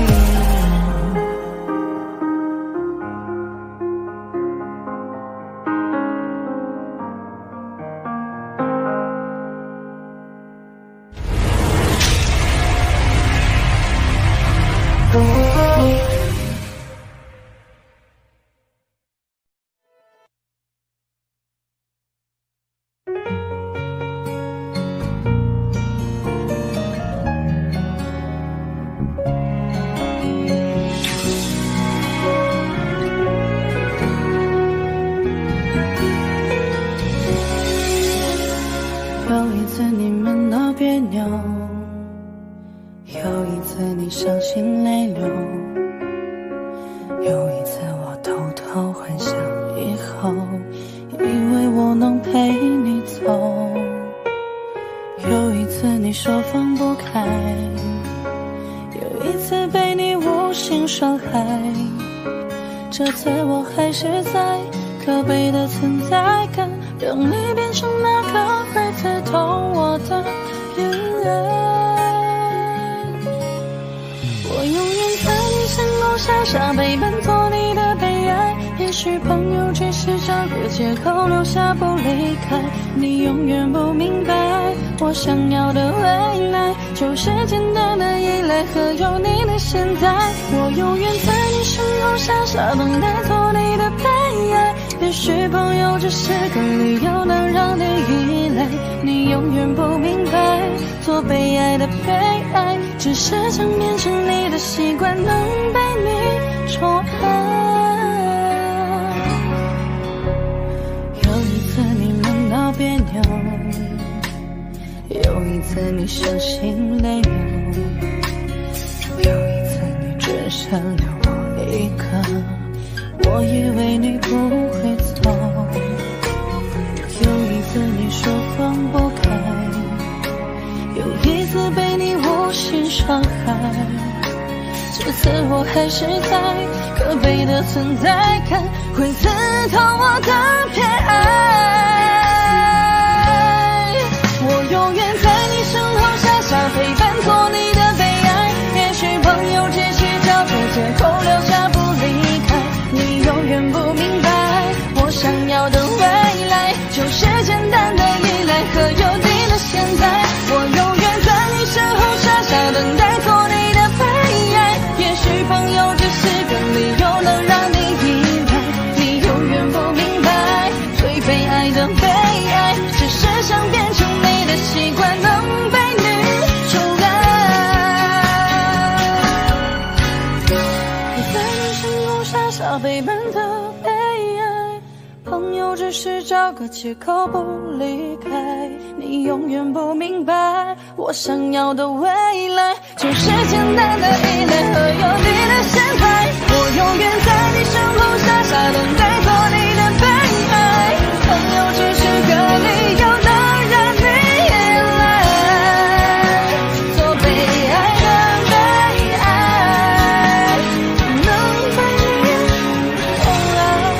这次我还是在可悲的存在感，让你变成那个会刺痛我的眼泪。我永远在你身后傻傻陪伴，做你的悲哀。也许朋友只是找个借口留下不离开，你永远不明白，我想要的未来就是简单的依赖和有你的现在。我永远在你身后傻傻等待，做你的悲哀。也许朋友只是个理由能让你依赖，你永远不明白，做被爱的悲哀只是想变成你的习惯，能被你宠爱。有一次你闷到别扭，有一次你伤心泪流，有留我一个，我以为你不会走，有一次你说放不开，有一次被你无心伤害，这次我还是在可悲的存在感会刺痛我的偏爱，我永远在你身后傻傻陪伴做你的悲哀，也许朋友只是找个借口留下不离开，你永远不明白我想要的未来就是简单的依赖和有你的现在，我永远在你身后傻傻等待做你的悲哀，也许朋友只是个理由能让你依赖，你永远不明白最被爱的被爱只是想变成你的习惯，能被你宠爱，你在你身后傻傻陪伴的悲哀，朋友只是找个借口不离开，你永远不明白我想要的未来就是简单的依赖和有你的现在，我永远在你身后傻傻等待做你的悲哀，朋友只是个理由能让你依赖，做被爱的被爱能被你宠爱。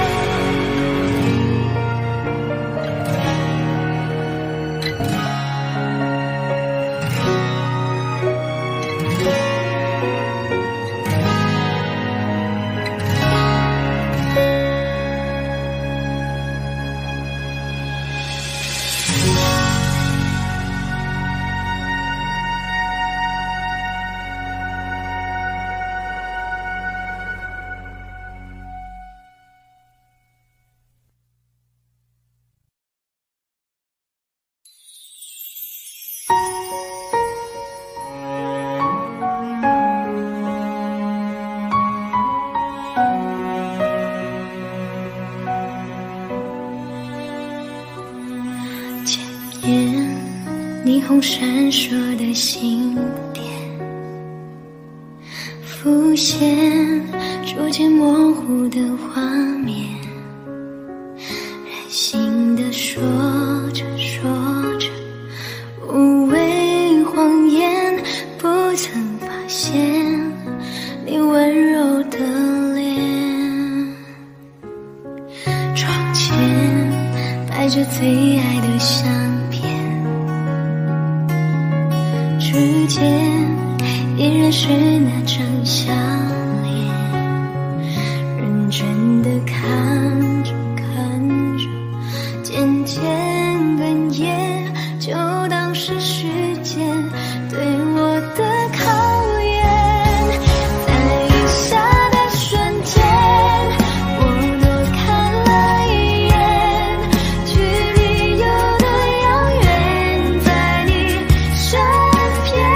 霓虹闪烁的星点浮现，逐渐模糊的画面，任性的说着说着，无谓谎言，不曾发现你温柔的脸，窗前摆着最爱的相片，指尖依然是那张笑脸，认真的看着看着，渐渐哽咽，就当是时间对我的考验。在雨下的瞬间，我多看了一眼，距离有多遥远，在你身边。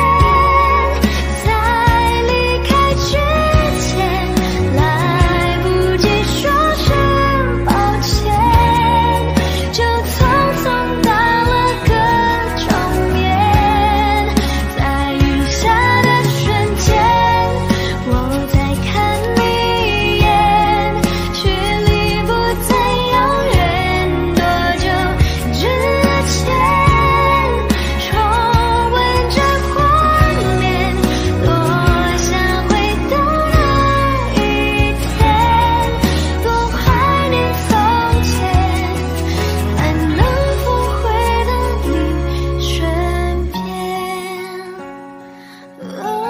在离开之前，来不及说声抱歉，就匆匆到了个终点。在雨下的瞬间，我再看你一眼，距离不再遥远，多久之前，重温着画面，多想回到那一天，多怀念从前，还能否回到你身边？哦，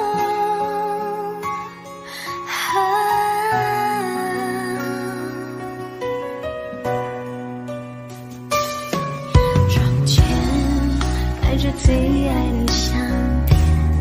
窗前摆着最爱的相片，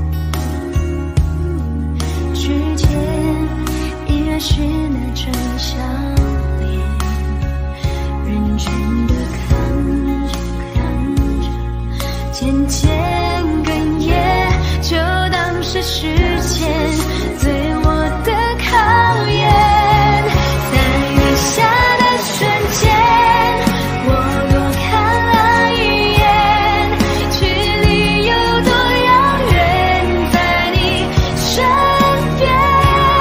指尖依然是那张笑脸，认真的看着看着，渐渐哽咽，就当是时间对我的考验。在雨下的瞬间，我多看了一眼，距离有多遥远，在你身边。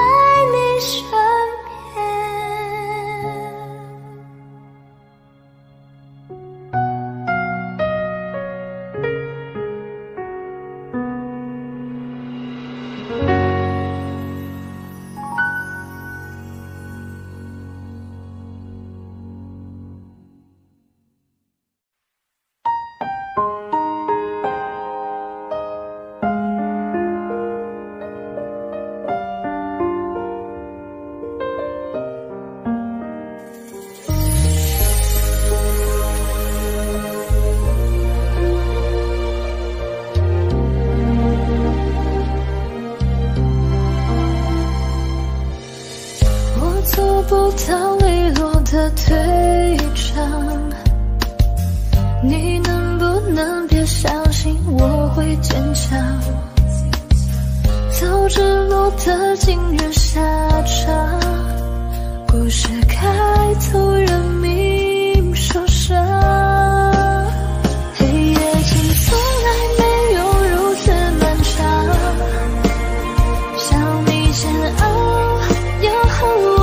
你身做不到利落的退场，你能不能别相信我会坚强？早知落得今日下场，故事开头人命受伤。黑夜竟从来没有如此漫长，想你煎熬要和我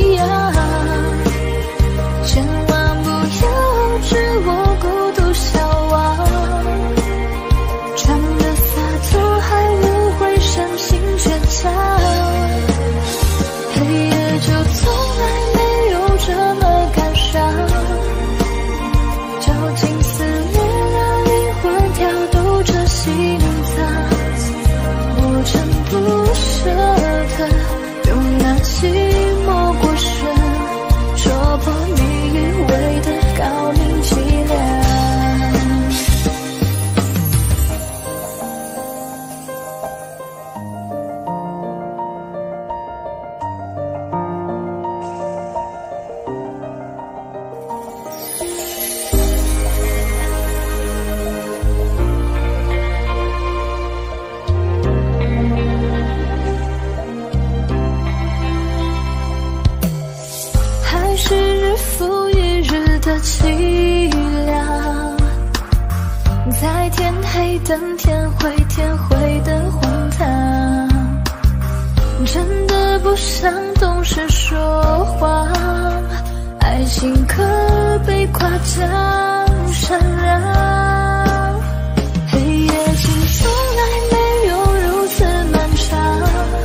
凄凉，在天黑等天灰，天灰的荒唐，真的不想总是说谎，爱情可被夸奖善良。黑夜竟从来没有如此漫长，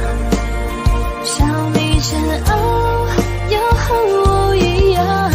想你煎熬要和我一样，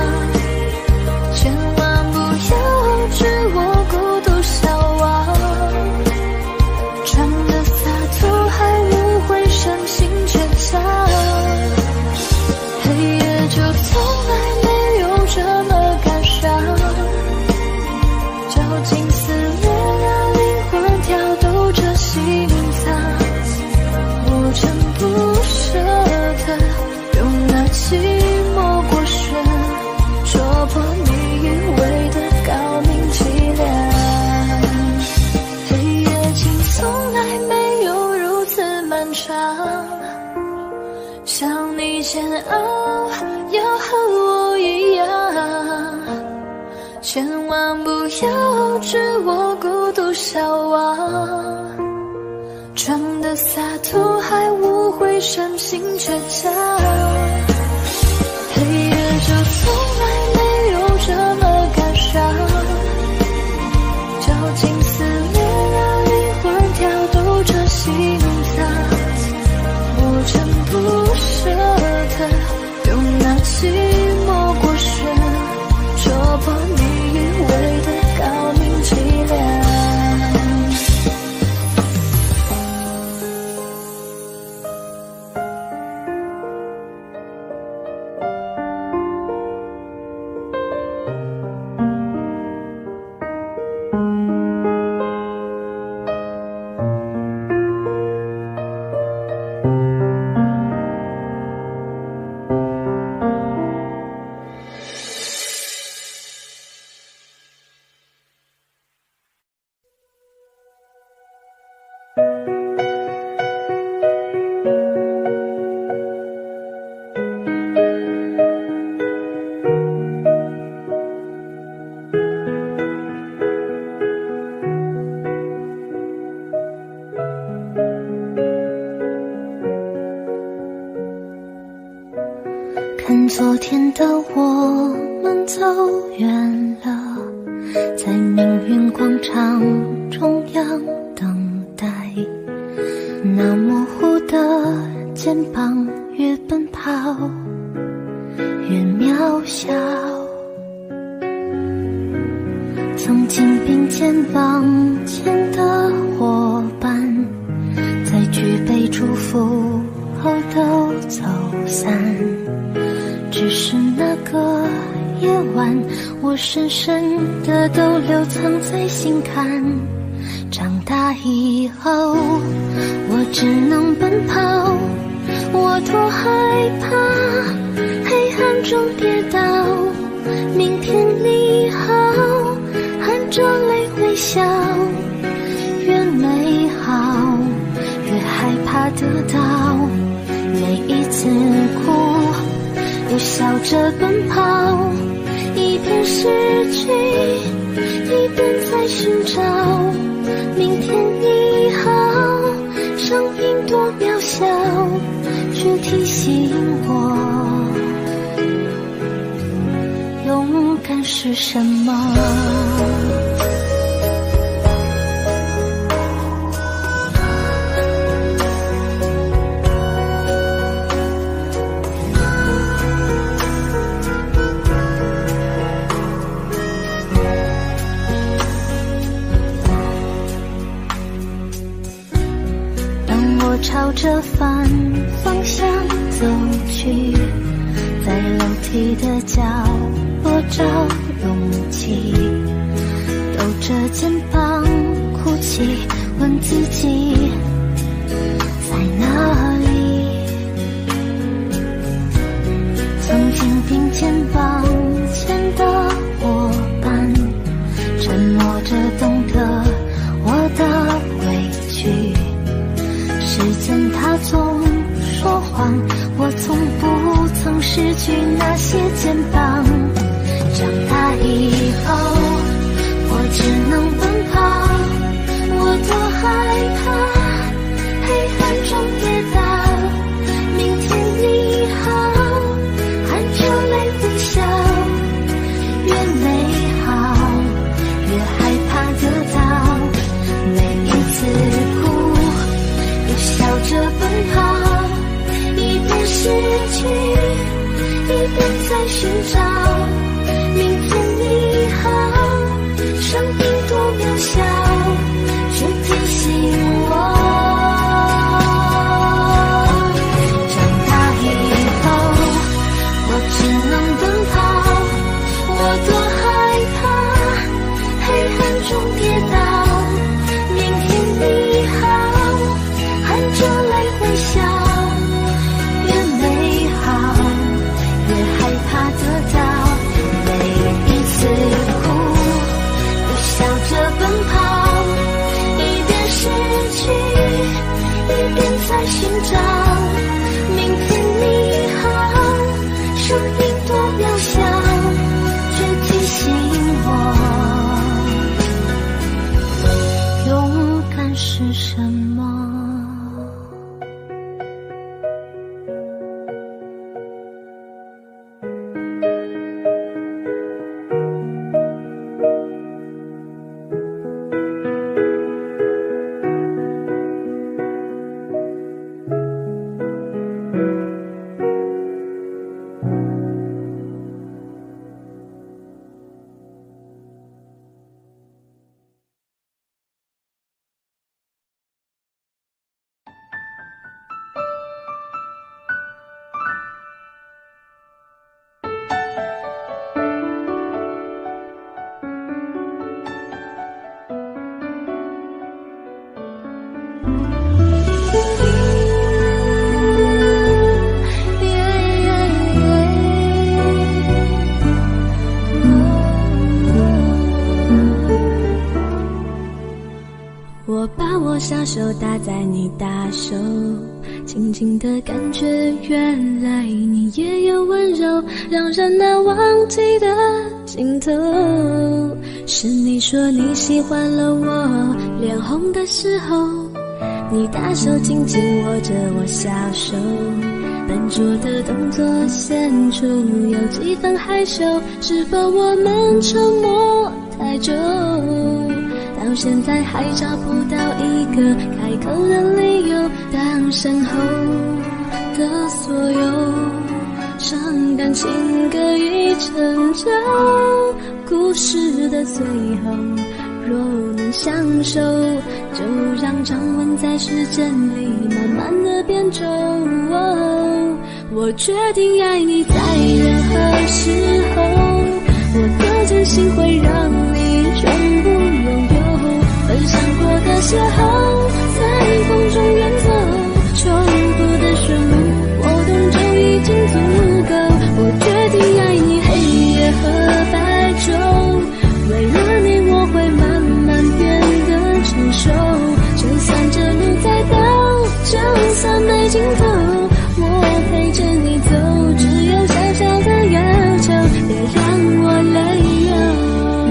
想你煎熬要和我一样，千万不要置我孤独消亡，装的洒脱还误会深情倔强，黑夜就从来没有这么感伤，绞尽撕裂让灵魂跳动着心脏，我真不舍得用那寂寞过深戳破你以为的高明伎俩。 看昨天的我们走远了，在命运广场中央等待，那模糊的肩膀越奔跑越渺小。曾经并肩往前的伙伴，在举杯祝福后都走散，只是那个夜晚，我深深的都留藏在心坎。长大以后，我只能奔跑，我多害怕黑暗中跌倒。明天你好，含着泪微笑，越美好越害怕得到。每一次哭又笑着奔跑，一边失去一边在寻找。明天你好，声音多渺小，却提醒我勇敢是什么。朝着反方向走去，在楼梯的角落找勇气，抖着肩膀哭泣，问自己在哪里。曾经并肩往前的伙伴，沉默着懂得我的委屈。时间它总说谎，我从不曾失去那些肩膀。长大以后，我只能奔跑，我多害怕黑暗中跌倒。明天你好，含着泪微笑，越美好越害怕得到。每一次哭笑着奔跑，一边失去一边在寻找。明天你好，生命多渺小，却提醒我长大以后，我只能奔跑，我多害怕黑暗中跌倒。明天你好，含着泪微笑，越美好越害怕得到。每一次哭又笑着奔跑，一边失去一边在寻找。明天你好，生命多渺小，却提醒我勇敢是什么。 我把我小手搭在你大手，轻轻的感觉，原来你也有温柔，让人难忘记的尽头。是你说你喜欢了我脸红的时候，你大手紧紧握着我小手，笨笨拙的动作显出有几分害羞，是否我们沉默太久，到现在还找不到一个开口的理由。当身后的所有伤感情歌已成就，故事的最后若能相守，就让掌纹在时间里慢慢的变皱。哦，我决定爱你在任何时候，我的真心会让你全部拥有。分享过的邂逅，在风中远走，重复的旋律，我懂就已经足够。我决定爱你黑夜和白昼，为了你我会慢慢变得成熟。就算这路再陡，就算没尽头，我陪着你走，只有小小的要求，别让我泪流。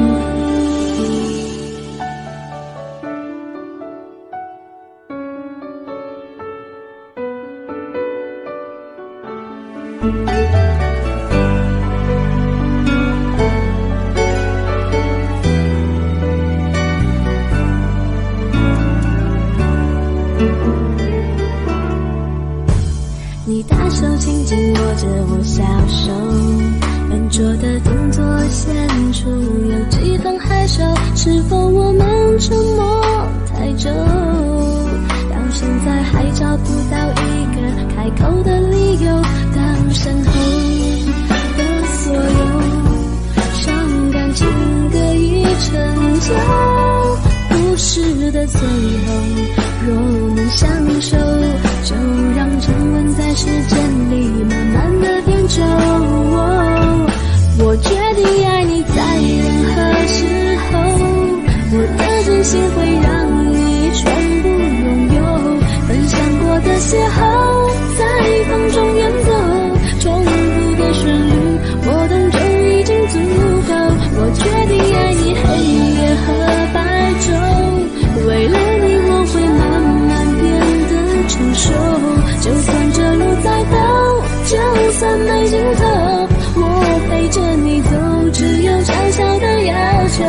你大手轻轻握着我小手，笨拙的动作显出有几分害羞，是否我们沉默太久，到现在还找不到一个开口的理由。当身后的所有伤感情歌已成就，故事的最后若能相守，就让沉稳在时间里慢慢的变皱。哦，我决定爱你在任何时候，我的真心会让你全部拥有。分享过的邂逅，在风中远走，重复的旋律，我懂就已经足够。我决定爱你黑夜和白昼，为了你我会慢慢变得成熟。就算这路再陡，就算没尽头，我陪着你走，只有小小的要求。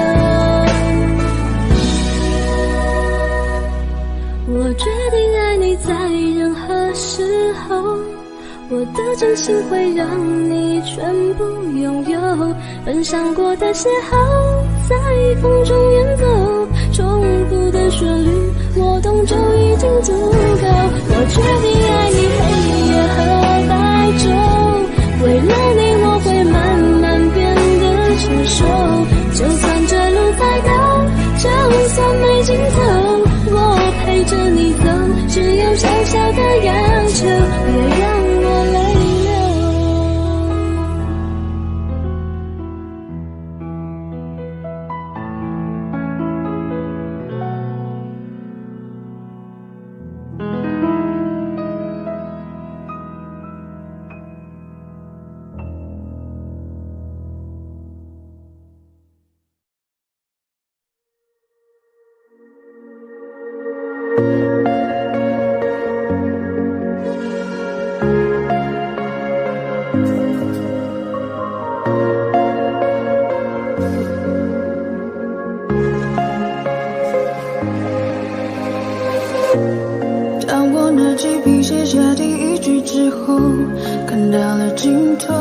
我决定爱你在任何时候，我的真心会让你全部拥有。分享过的邂逅，在风中远走，重复的旋律，我懂就已经足够。我决定爱你黑夜和白昼，为了你我会慢慢变得成熟。就算这路再陡，就算没尽头，我陪着你走，只有小小的要求，别让我泪流。 当我拿起笔写下第一句之后，看到了尽头。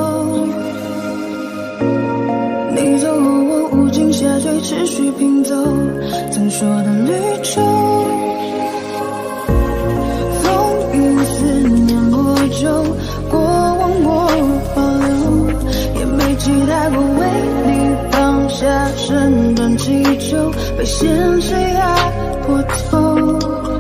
你走后我无尽下坠，持续拼凑曾说的旅程。风雨思念魔咒，过往我保留，也没期待过为你放下身段祈求，被现实压迫透。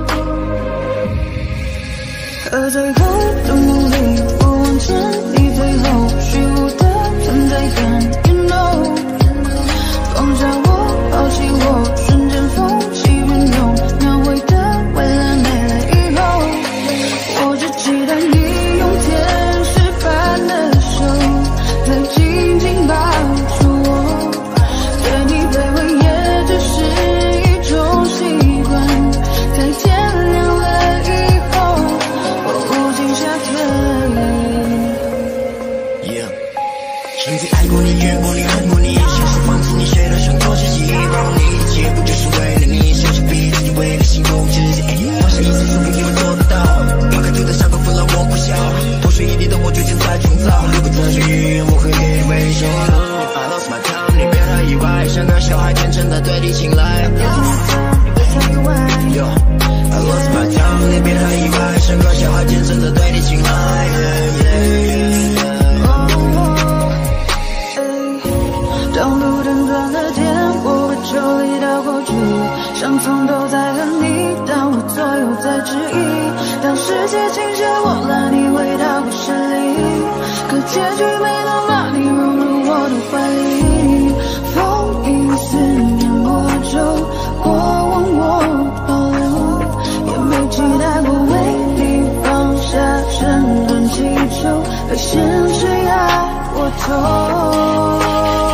而最后的努力，我完成你最后虚无的存在感 ，You know， 放下我，抛弃我，瞬间风起云涌，描绘的未来没了以后，我只期待你用天使般的手，再紧紧抱住我，对你卑微也只是一种习惯，在天亮了以后。无尽下天曾经爱过你，遇过你，恨过你，像是放弃你，谁都想多些记忆，包容你一切，不就是为了你，小心逼自己，为了幸福直接放下一切，说不定会做得到。抛开旧的伤口，不让我不笑，破碎一地的我最近在创造。如果这是预言，我会给你微笑。I lost my time， 你别太意外，像个小孩天真的对你青睐。Yo， I lost my time， 你别太意外，像个小孩天真的对你青睐。 当路灯转了天，我被抽离到过去，伤痛都在恨你，但我左右在质疑。当世界倾斜，我拉你回到故事里，可结局没能把你融入我的怀里。风雨思念我就过往我保留，也没期待过为你放下整段祈求，可现实压我头。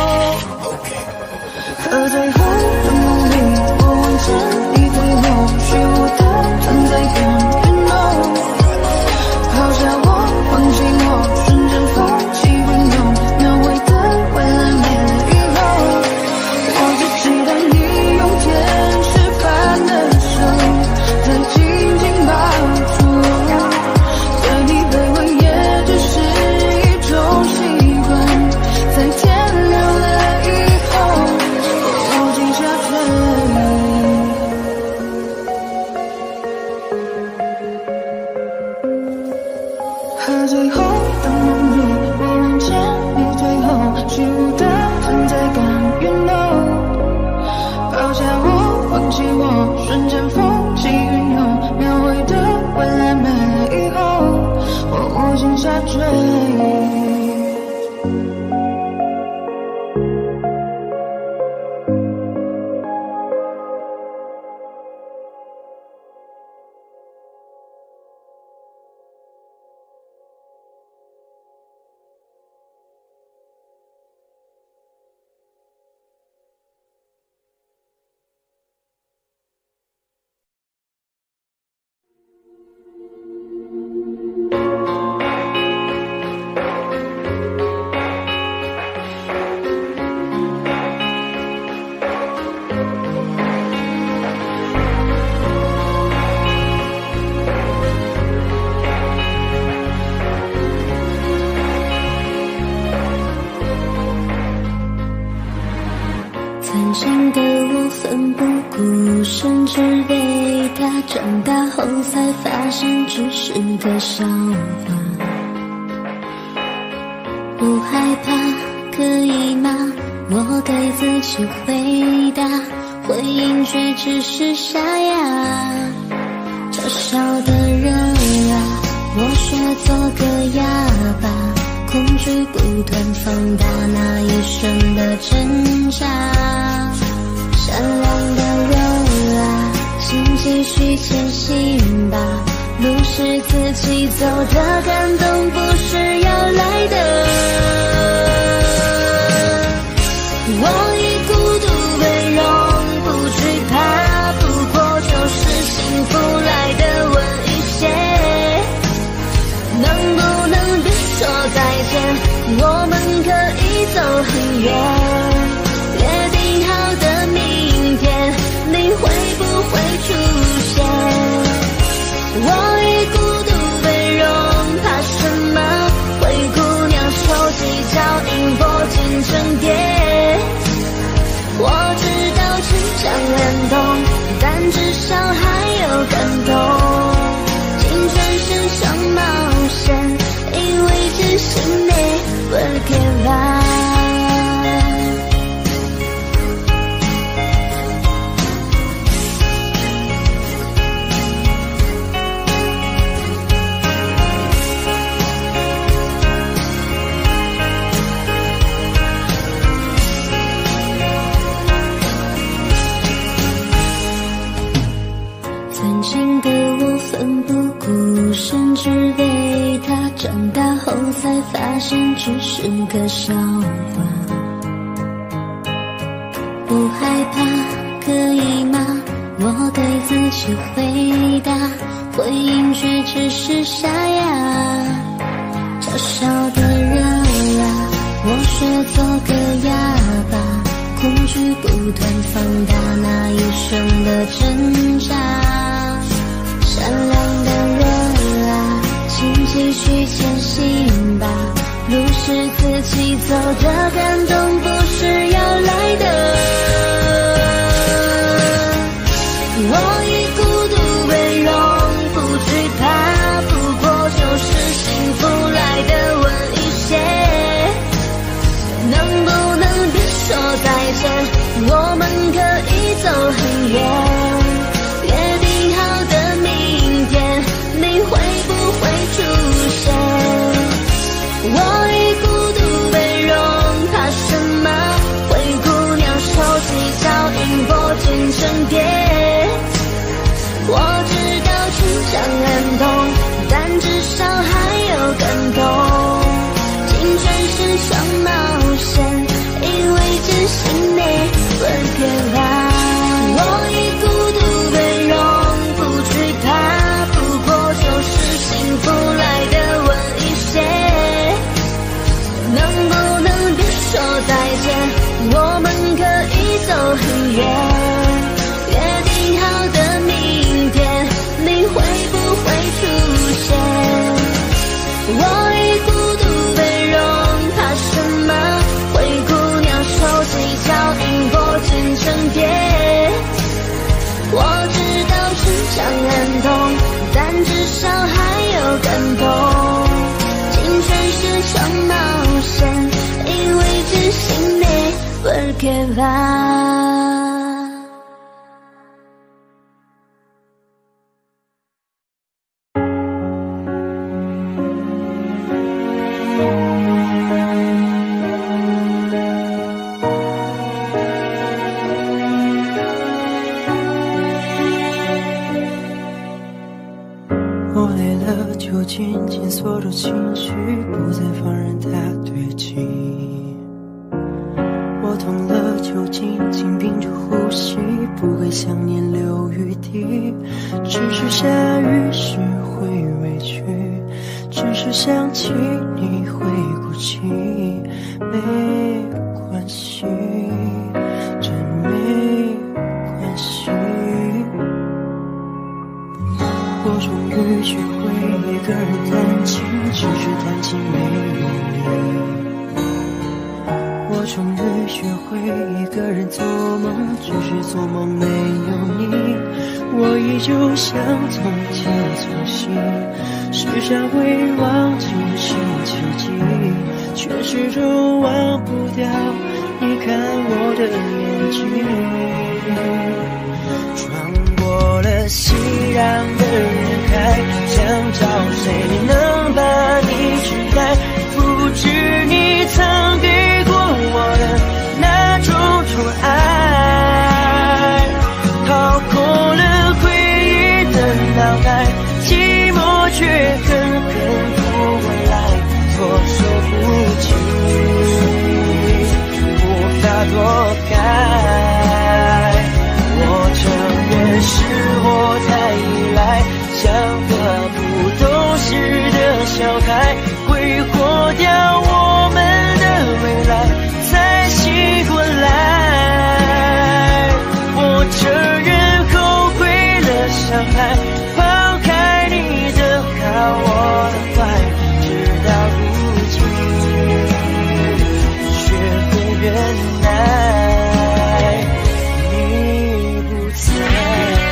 可最后的梦里，我望见你对我虚无的存在感 You know， 抛下我，放弃我，瞬间放弃运用，描绘的未来没了以后，我只期待你用天使般的手，再紧紧抱住我，对你卑微也只是一种习惯，在天亮了以后。和最后的梦里，我望见你最后虚无的存在感 You know， 抛下我，放弃我，瞬间风起云涌，描绘的未来没了以后，我无心下坠。 曾经的我奋不顾身，只为他，长大后才发现只是个笑话。不害怕，可以吗？我对自己回答，回应却只是沙哑。嘲笑的人啊，我学做个哑巴，恐惧不断放大那一瞬的挣扎。善良的人啊，请继续前行吧，路是自己走的，感动不是要来的。我以孤独为荣，不惧怕，不过就是幸福来的晚一些。能不能别说再见，我们可以走很远。约定好的明天，你会不会出现？我以孤独为荣，怕什么？灰姑娘手机脚印拨进成蝶。我知道成长很痛，但至少还有感动。青春身上冒险，因为真心 never give up。曾经的我奋不顾身，只为他，长大后才发现只是个笑话。不害怕，可以吗？我对自己回答，回应却只是沙哑。嘲笑的人啊，我学我做个哑巴，恐惧不断放大那一生的挣扎。善良的人啊，请继续前行吧，路是自己走的，感动不是要来的。我以孤独为荣，不惧怕，不过就是幸福来的晚一些。能不能别说再见，我们可以走很远。约定好的明天，你会不会出现？我以孤独为荣，怕什么？灰姑娘手起脚印，拨进成蝶。我知道成长很痛，但至少还有感动。青春是场冒险，因为真心你会别来。我以孤独为荣，不惧怕，不过就是幸福来的晚一些。能不能别说再见，我们可以走很远。约定好的明天，你会不会出现？我以孤独为荣，怕什么？灰姑娘手起脚印，拨进成蝶。我知道成长很痛，但至少还有感动。青春是场冒险，因为真心你bergerak。 我累了，就紧紧锁住情绪，不再放任它堆积。我痛了，就紧紧屏住呼吸，不给想念留余地。只是下雨时会委屈，只是想起你会哭泣。没关系，真没关系。我终于学会一个人弹琴，只是弹琴没有你。我终于学会一个人做梦，只是做梦没有你。我依旧像从前粗心，时常会忘记星期几，却始终忘不掉你看我的眼睛。穿过了熙攘的人海，想找谁能把你取代，复制你曾给过我的那种宠爱。掏空了回忆的脑袋，寂寞却狠狠扑回来，措手不及，无法躲开。我承认是我太依赖，像个不懂事的小孩，挥霍掉我们的未来，才醒过来。我承认后悔了伤害，抛开你的好我的坏，直到如今学会忍耐，你不在。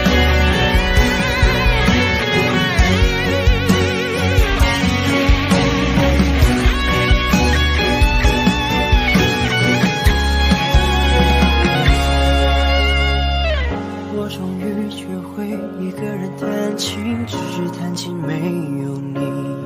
一个人弹琴，只是弹琴没有你。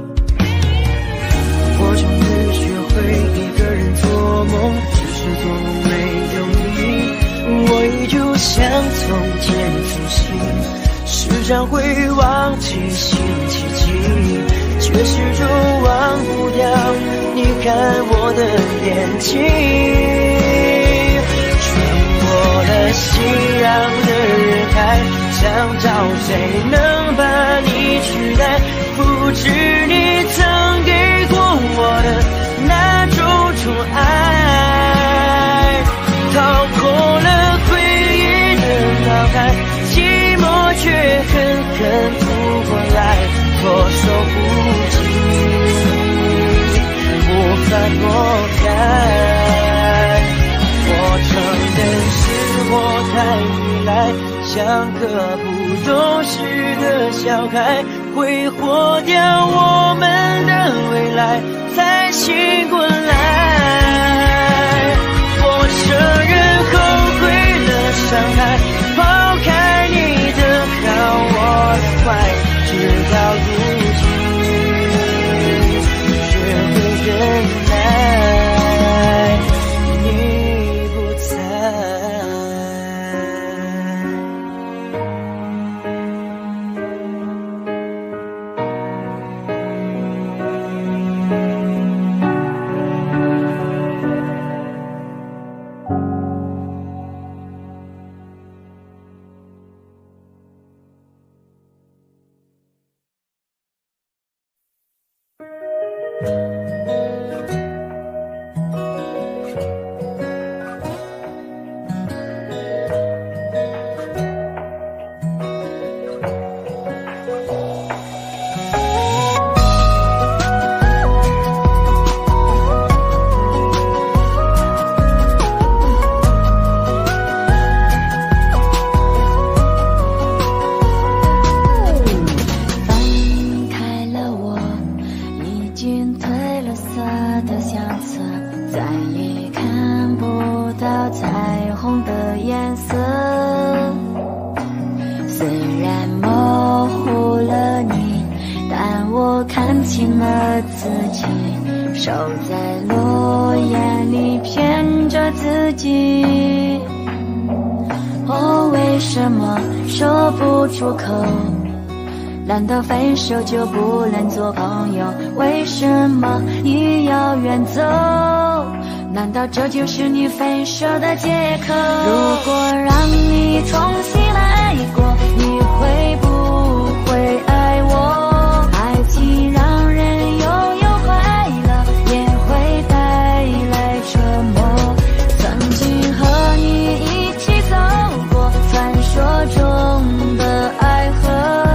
我终于学会一个人做梦，只是做梦没有你。我依旧像从前粗心，时常会忘记星期几，却始终忘不掉你看我的眼睛。穿过了熙攘的人海，想找谁能把你取代，复制你曾给过我的那种宠爱。掏空了回忆的脑袋，寂寞却狠狠扑回来，措手不及，无法躲开。我承认是我太依赖，像个不懂事的小孩，挥霍掉我们的未来，才醒过来。我承认后悔了伤害，抛开你的好我的坏，直到如今学会忍耐，你不在。我承认是我太依赖，像个不懂事的小孩，挥霍掉我们的未来，才醒过来。 像个不懂事的小孩，挥霍掉我们的未来，才醒过来。我承认后悔了伤害，抛开你的好我的坏，直到如今学会忍耐，你不在。 难道分手就不能做朋友？为什么你要远走？难道这就是你分手的借口？如果让你重新来过，你会不会爱我？爱情让人拥有快乐，也会带来折磨。曾经和你一起走过传说中的爱河，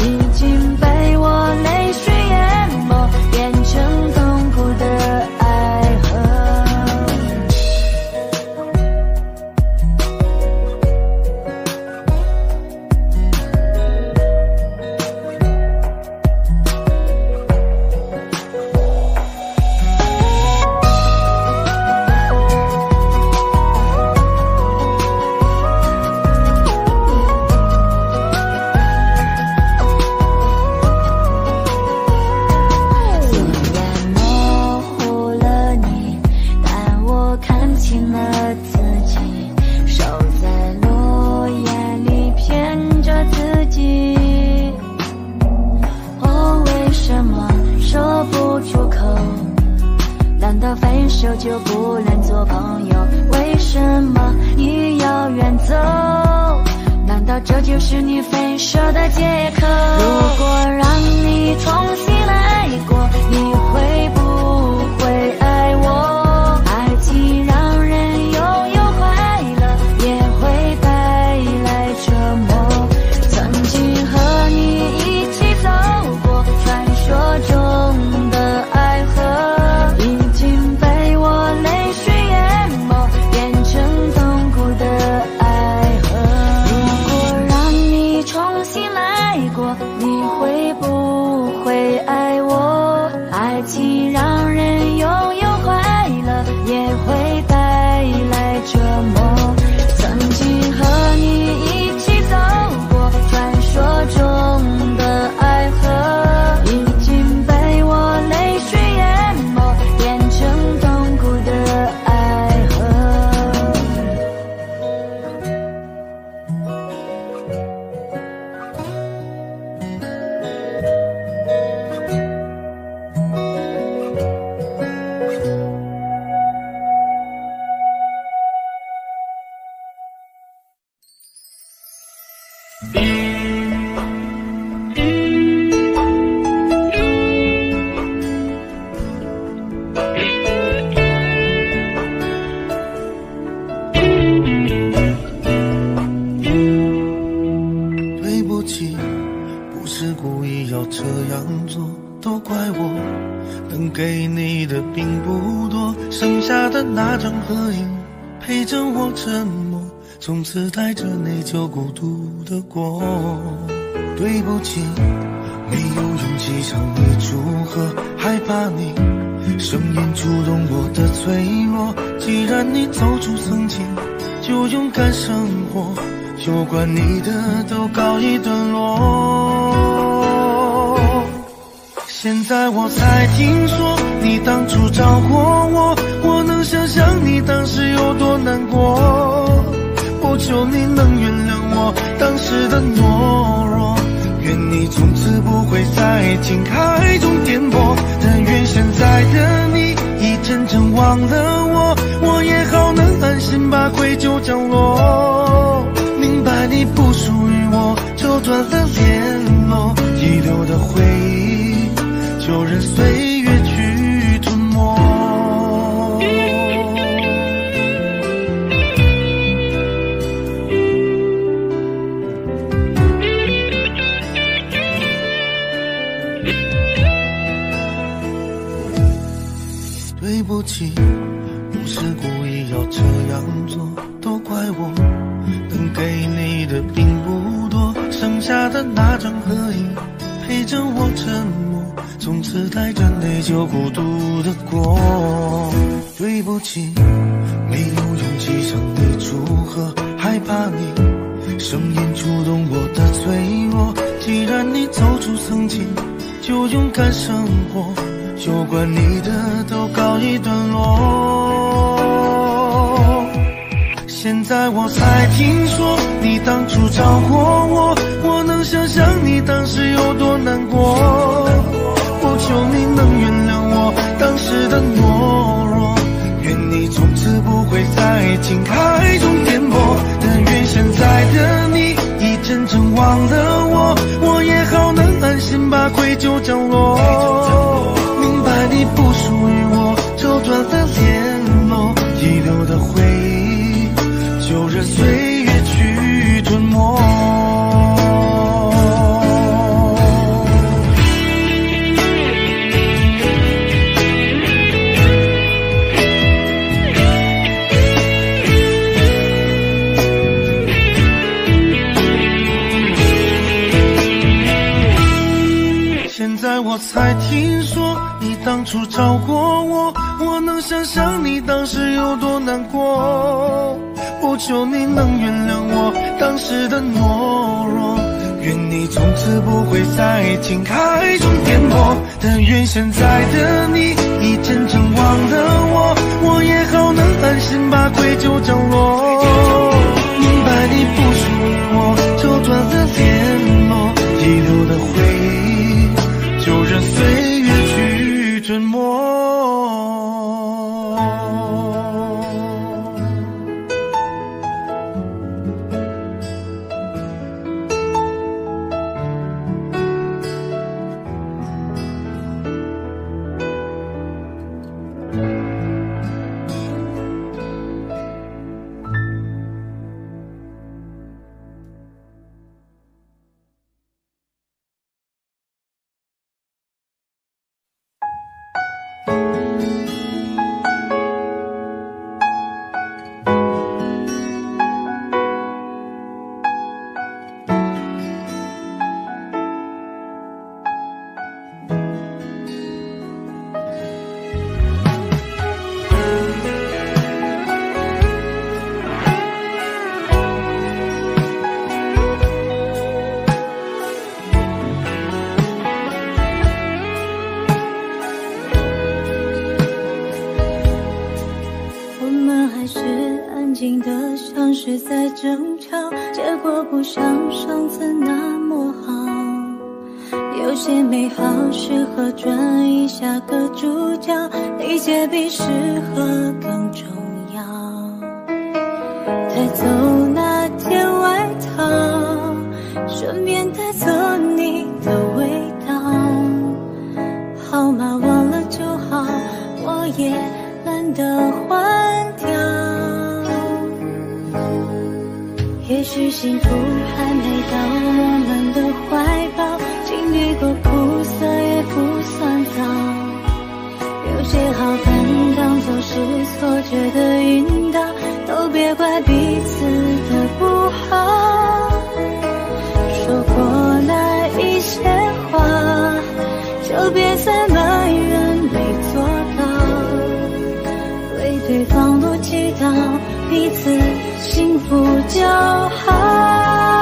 就不能做朋友？为什么你要远走？难道这就是你分手的借口？如果让你重新来过，你会不会爱我？爱情让人拥有快乐，也会带来折磨。曾经和你一起走过传说中的爱河，已经被我泪水淹没，变成痛苦的爱河。如果让你重新来过，你会不会爱我？爱情让人拥有快乐，也会带来折磨。曾经和你一起走过传说中的爱河，已经被我泪水淹没，变成痛苦的爱河。 对不起，不是故意要这样做，都怪我，能给你的并不多，剩下的那张合影陪着我沉默， 从此带着内疚孤独的过。对不起，没有勇气向你祝贺，害怕你声音触动我的脆弱。既然你走出曾经，就勇敢生活，有关你的都告一段落。现在我才听说你当初找过我，我能想象你当时有多难过。我求你能原谅我当时的懦弱，愿你从此不会在情海中颠簸。但愿现在的你已真正忘了我，我也好能安心把愧疚降落。明白你不属于我，就断了联络，遗留的回忆就任岁月去吞没。对不起，不是故意要这样做，都怪我能给你的并不多，剩下的那张合影陪着我沉默，从此带着内疚孤独的过。对不起，没有勇气向你祝贺，害怕你声音触动我的脆弱。既然你走出曾经，就勇敢生活，有关你的都告一段落。现在我才听说你当初找过我，我能想象你当时有多难过。我求你能原谅我当时的懦弱，愿你从此不会在情海中颠簸。但愿现在的你已真正忘了我，我也好能安心把愧疚降落。明白你不属于我，就断了联络，遗留的回忆就任岁月去吞没。现在我才听说你当初找过我，我能想象你当时有多难过。我求你能原谅我当时的懦弱，愿你从此不会在情海中颠簸。但愿现在的你已真正忘了我，我也好能安心把愧疚降落。明白你不属于我，就断了联络，遗留的回忆就任岁月去吞没。 是在争吵，结果不像上次那么好。有些美好适合转移下个主角，理解比适合更重要。带走那件外套，顺便带走你的味道。号码忘了就好，我也懒得换掉。也许幸福还没到我们的怀抱，经历过苦涩也不算早。有些好看当作是错觉的引导，都别怪彼此的别再埋怨没做到，为对方多祈祷，彼此幸福就好。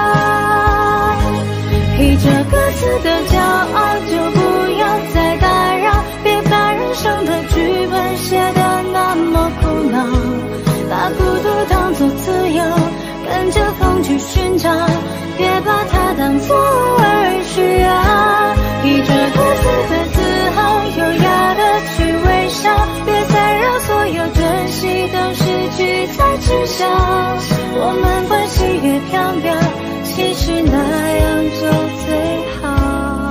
披着各自的骄傲，就不要再打扰，别把人生的剧本写得那么苦恼，把孤独当作自由，跟着风去寻找，别把它当作儿需要。披着各自的自豪，优雅的去微笑，别再让所有珍惜都失去才知晓。我们关系越飘渺，其实那样就最好。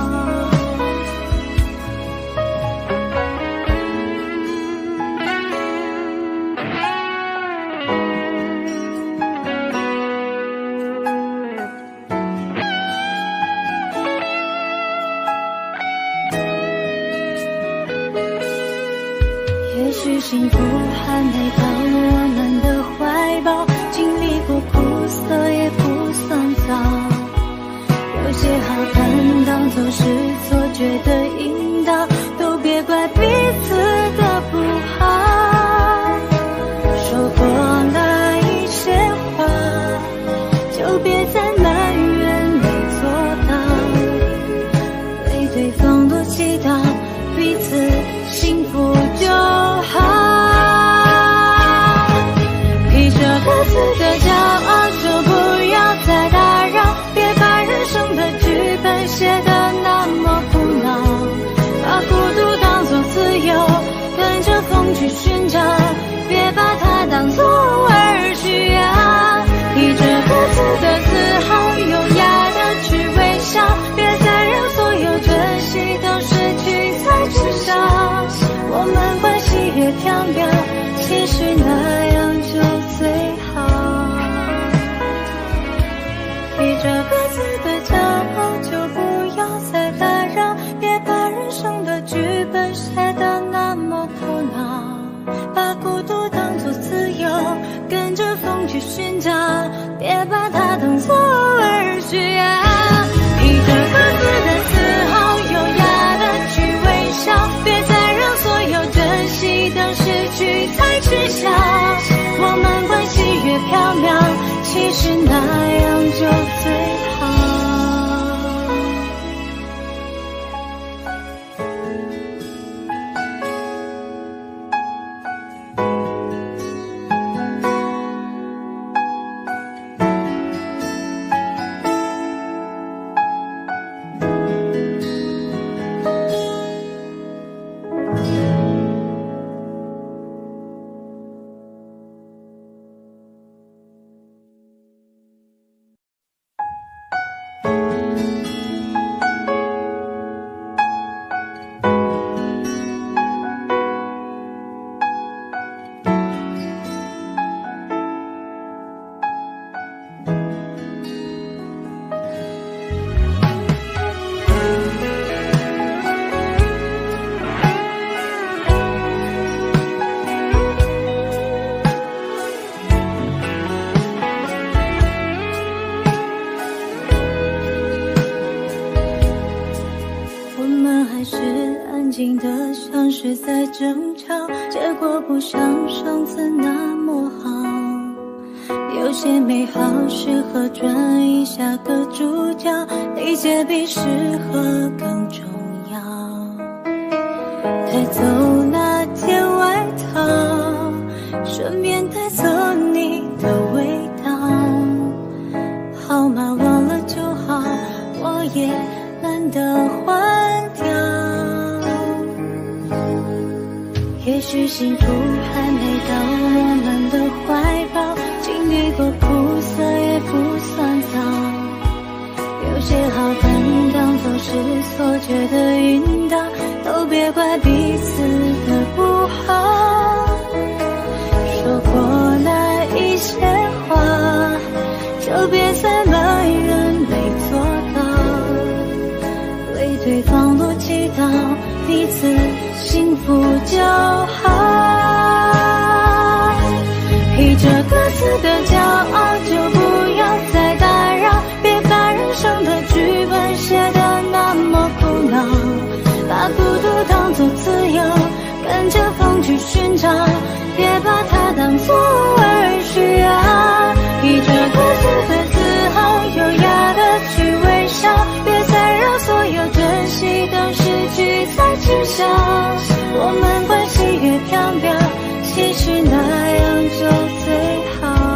也许幸福还没到我们的怀抱，经历过苦涩也不算早，有些好看当作是错觉的引导，都别怪彼此的不好。说过了一些话，就别再埋怨没做到，为对方多祈祷，彼此幸福就好。披着各自的骄傲，就不要再打扰，别把人生的剧本写得那么苦恼，把孤独当作自由，跟着风去寻找，别把它当作儿需要。披着各自的自豪，优雅的去微笑，别再让所有珍惜都失去才知晓。我们关系越飘渺，其实那样就最好。披着各自的骄傲，就不要再打扰，别把人生的剧本写得那么苦恼，把孤独当作自由，跟着风去寻找，别把它当作儿需要。披着各自的自豪，优雅的去微笑，别再让所有珍惜都失去才知晓。我们关系越飘渺，其实那样就最好。像是在争吵，结果不像上次那么好。有些美好适合转移下个主角，理解比适合更重要。带走那件外套，顺便带走你的味道。号码忘了就好，我也懒得换掉。也许幸福还没到我们的怀抱，经历过苦涩也不算早。有些好看当作是错觉的引导，都别怪彼此的不好。说过那一些话，就别再埋怨没做到，为对方多祈祷，彼此幸福就好。披着各自的骄傲，就不要再打扰，别把人生的剧本写得那么苦恼，把孤寻找，别把它当作儿需啊。以这个字的自豪，优雅的去微笑，别再让所有珍惜都失去在知晓。我们关系越缥缈，其实那样就最好。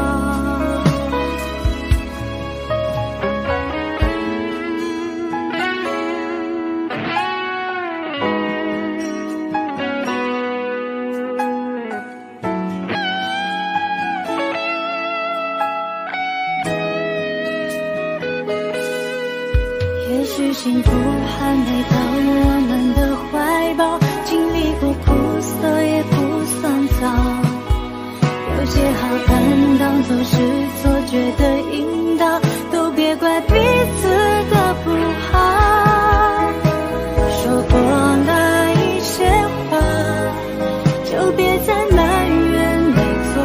也许幸福还没到我们的怀抱，经历过苦涩也不算早。有些好看当作是错觉的引导，都别怪彼此的不好。说过了一些话，就别再埋怨没做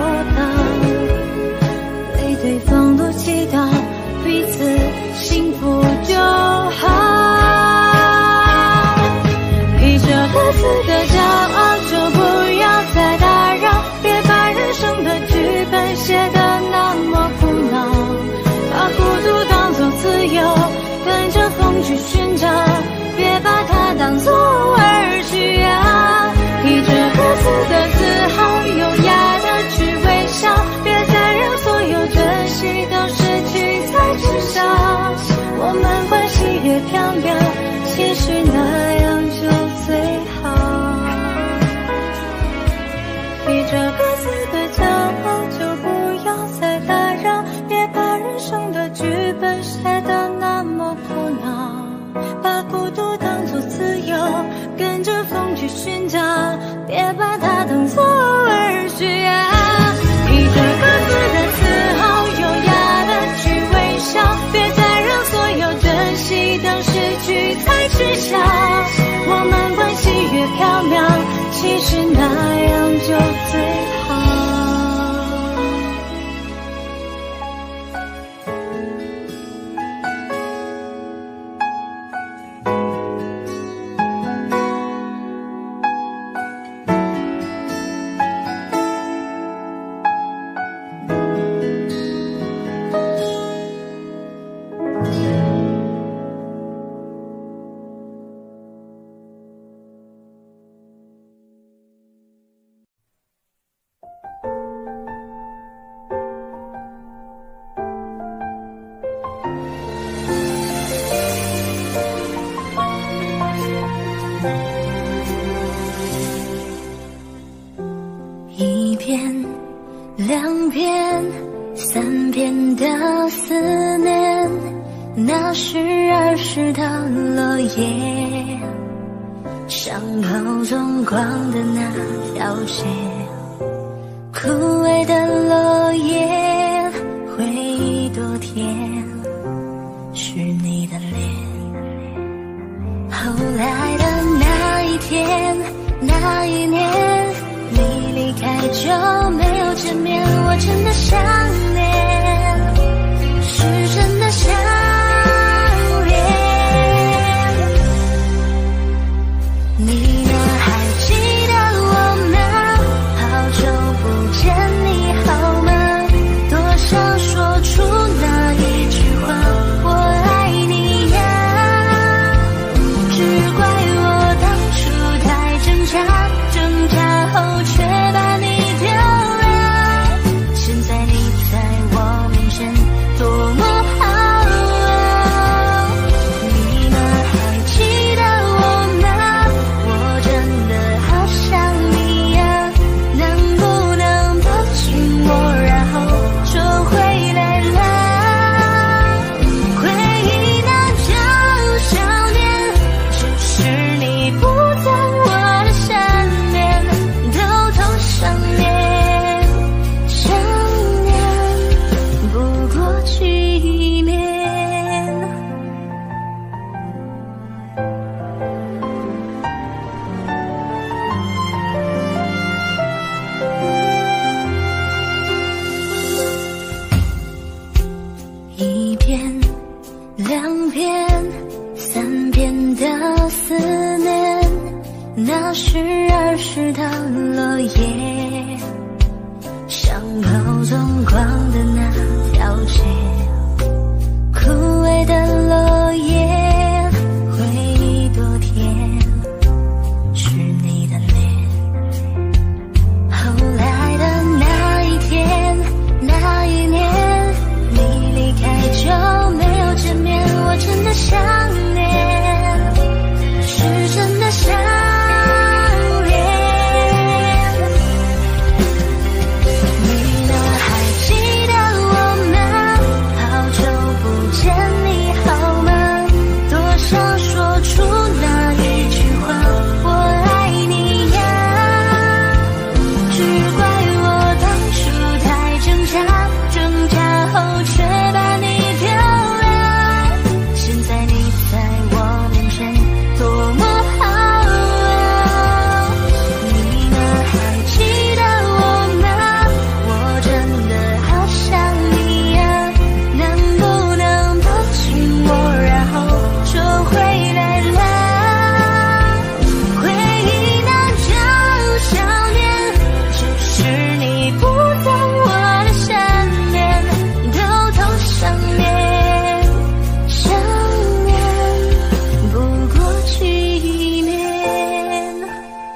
到，为对方多祈祷，彼此幸福就好。以这个字的骄傲，就不要再打扰，别把人生的剧本写得那么苦恼。把孤独当作自由，跟着风去寻找，别把它当作儿需啊。以这个字的自豪，优雅的去微笑，别再让所有珍惜都失去在知晓。我们关系越缥缈，其实那样就最好。以这个字的骄傲，就不要再打扰，别把人生的剧本写得那么苦恼。把孤独当作自由，跟着风去寻找，别把它当作儿需啊。以这个字的自豪，优雅的去微笑，别再让所有珍惜都失去才知晓。我们关系越缥缈，其实那样就最好。一遍两遍三遍的思念，那是儿时的落叶，伤口中光的那条线，枯萎的落叶，回忆多甜，是你的脸。后来的那一天那一年，你离开就没有见面，我真的想念，是真的想念。你呢？还记得我吗？好久不见，你好吗？多想说出那一句话，我爱你呀。只怪我当初太挣扎，挣扎。 落叶，像跑纵光的那条街，枯萎的落叶，回忆多甜，是你的脸。后来的那一天，那一年，你离开就没有见面，我真的想念，是真的想念。你呢？还记得我吗？好久不见，你好吗？多想说出那一句话，我爱你呀。只怪我当初太挣扎，挣扎后却把你丢了。现在你在我面前多么好啊！你呢？还记得我吗？我真的好想你呀，能不能抱紧我，然后就回来了？回忆那种想念，就是你不在我的身边，偷偷想念，想念不过几年。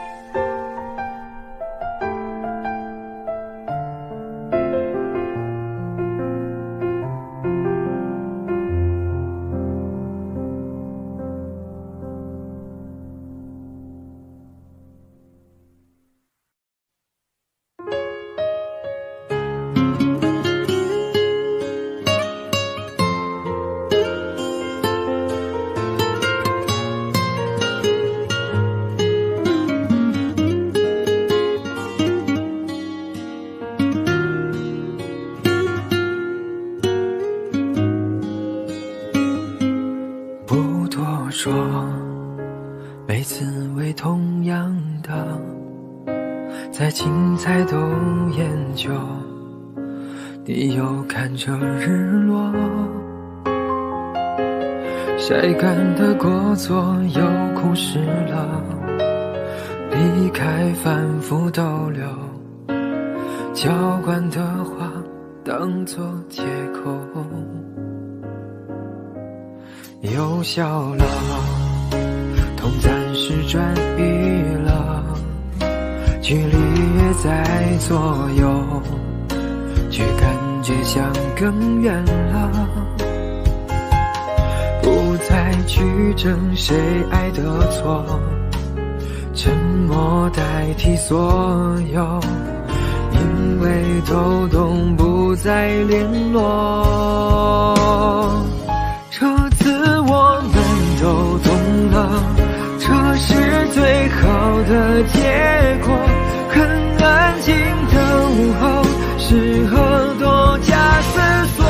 不多说，每次为同样的，再精彩都研究。你又看着日落，晒干的果座又枯湿了，离开反复逗留，浇灌的话当作借口。又笑了，痛暂时转移了，距离也在左右，却感觉像更远了。不再去争谁爱的错，沉默代替所有，因为都懂不再联络。这次我们都懂了，这是最好的结果。很安静的午后，适合多加思索。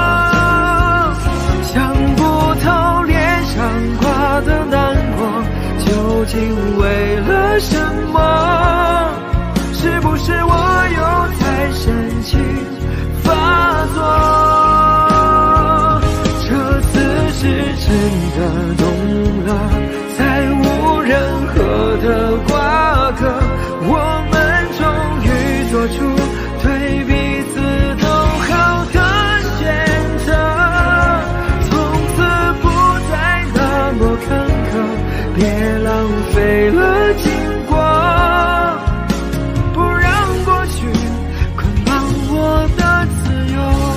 想不透脸上挂的难过，究竟为了什么？是不是我又太深情发作？是真的懂了，再无任何的瓜葛，我们终于做出对彼此都好的选择，从此不再那么坎坷，别浪费了经过，不让过去捆绑我的自由。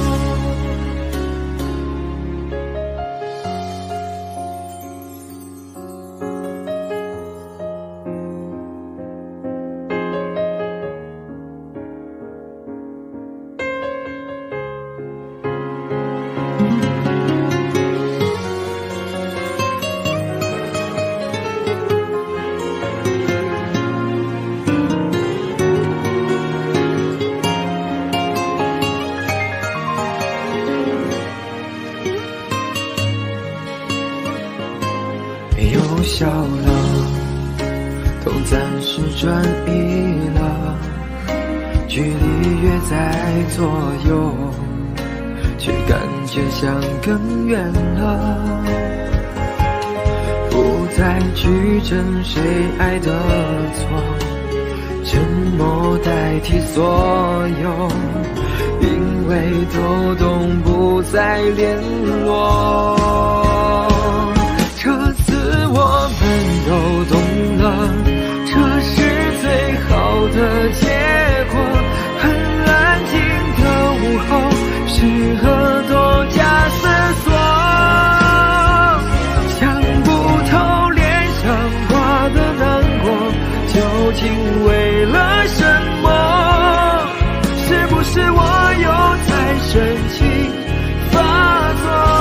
又笑了，痛暂时转移了，距离越在左右，却感觉像更远了。不再去争谁爱的错， 替所有，因为都懂不再联络。这次我们都懂了，这是最好的结果。很安静的午后，适合多加思索。想不透脸上挂的难过，究竟为了什么？是不是我又在深情发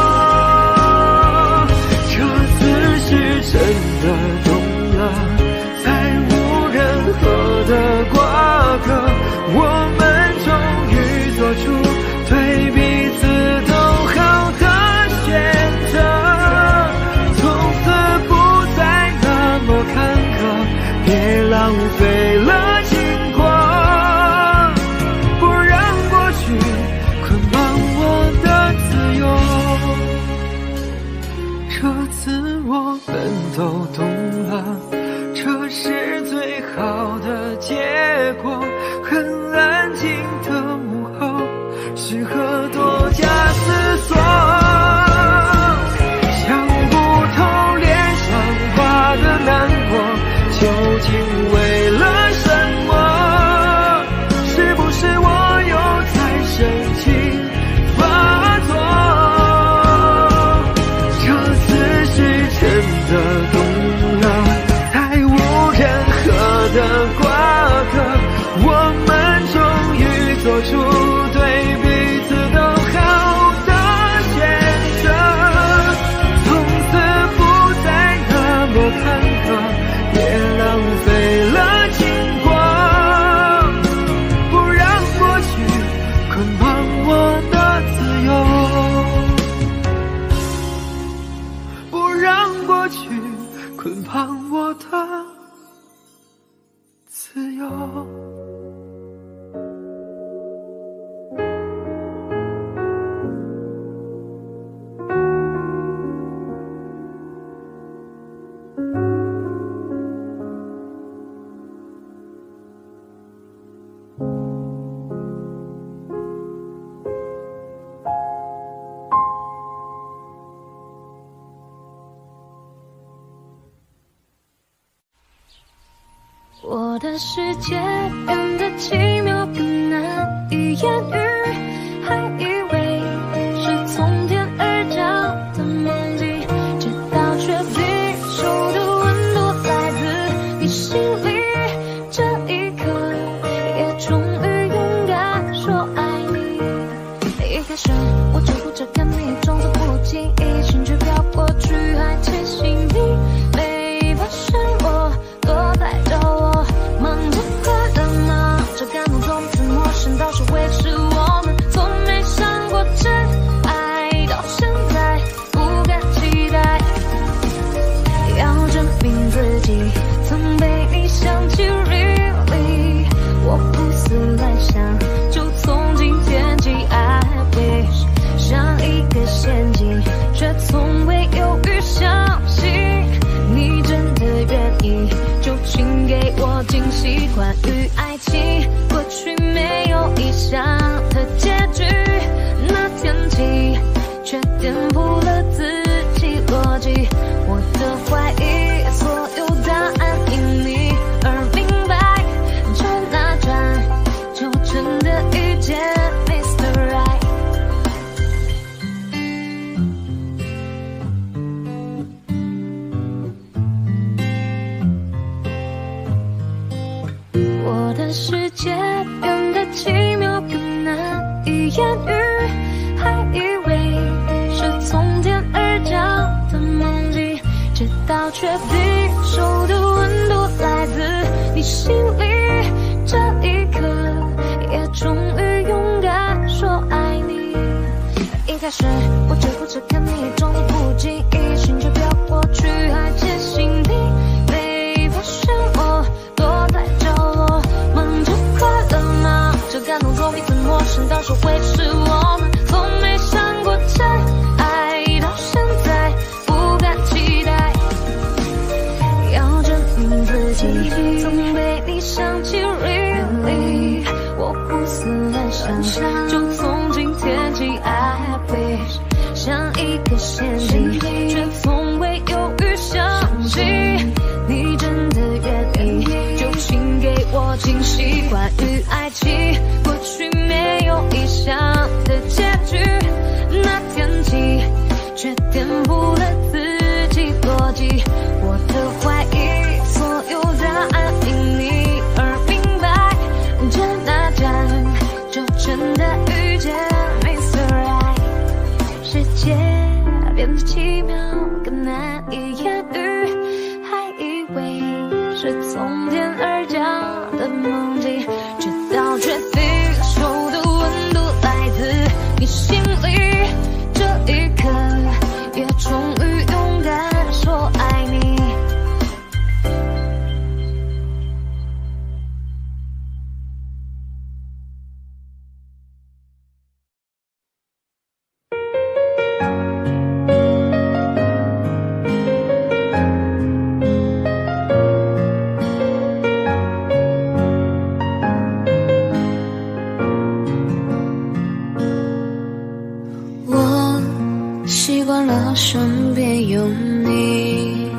作？这次是真的懂了，再无任何的瓜葛，我们终于做出对彼此都好的选择。从此不再那么坎坷，别浪费了经过，不让过去捆绑我的自由。这次我们都懂了，这是最好的结果。很安静的午后，适合多加思索。想不透脸上挂的难过，究竟为了什么？是不是我又在深情发作？这次是真的懂了，再无任何的瓜葛，我们终于做出对彼此都好的选择。从此不再那么坎坷，别浪费了经过，不让过去捆绑我的自由，不让过去捆绑我的自由。 我的世界变得奇妙更难以言喻，还以为是从天而降的梦境，直到确定手的温度来自你心里，这一刻也终于勇敢说爱你。一开始我只顾着看你装作不经意，情绪飘过去还窃喜你没发现我躲在角落，忙着快乐吗？这感动从此陌生，到是维持我们从没想过真爱，到现在不敢期待，要证明自己曾被你想起 really， 我胡思乱想，就从今天起 I wish， 像一个陷阱，却从未犹豫相信你真的愿意，就请给我惊喜。关于爱情，过去没有意想的结局，那天起却颠覆了自己逻辑。我的怀疑，所有答案因你而明白，转啊转，就真的遇见 Mister Right。我的世界变得奇妙更难以言喻，还以为是从天而降的梦境，直到确定手的温度来自你心里，这一刻也终于勇敢说爱你。一开始我只顾着看你装作不经意，情绪飘过去还窃喜你没发现我躲在角落，忙着快乐吗？这感动从彼此陌生，到是维持我们从没想过真爱，到现在不敢期待，要证明自己曾被你想起 really， 关于爱情，过去没有意想的结局。那天起，却颠覆了自己逻辑。我的怀疑，所有答案因你而明白。就那盏，就真的遇见 Mister Right， 世界变得奇妙，更难以言喻。还以为是从天而降的梦境，直到确定手的温度来自你心里，这一刻也终于勇敢说爱你。 习惯了身边有你，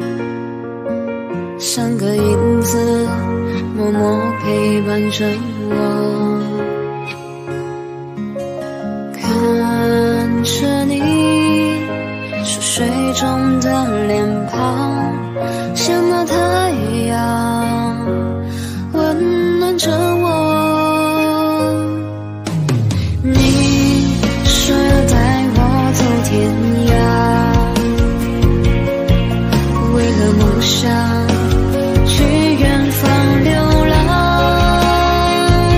像个影子默默陪伴着我，看着你熟睡中的脸庞，像那太阳温暖着我。你说要带我走天涯，为了梦想去远方流浪。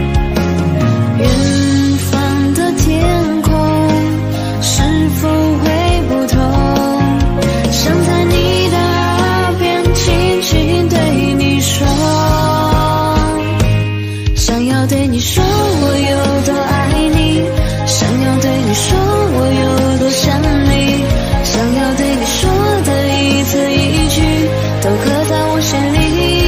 远方的天空是否会不同？想在你的耳边轻轻对你说，想要对你说我有多爱你，想要对你说我有多想你，想要对你说的一字一句都刻在我心里。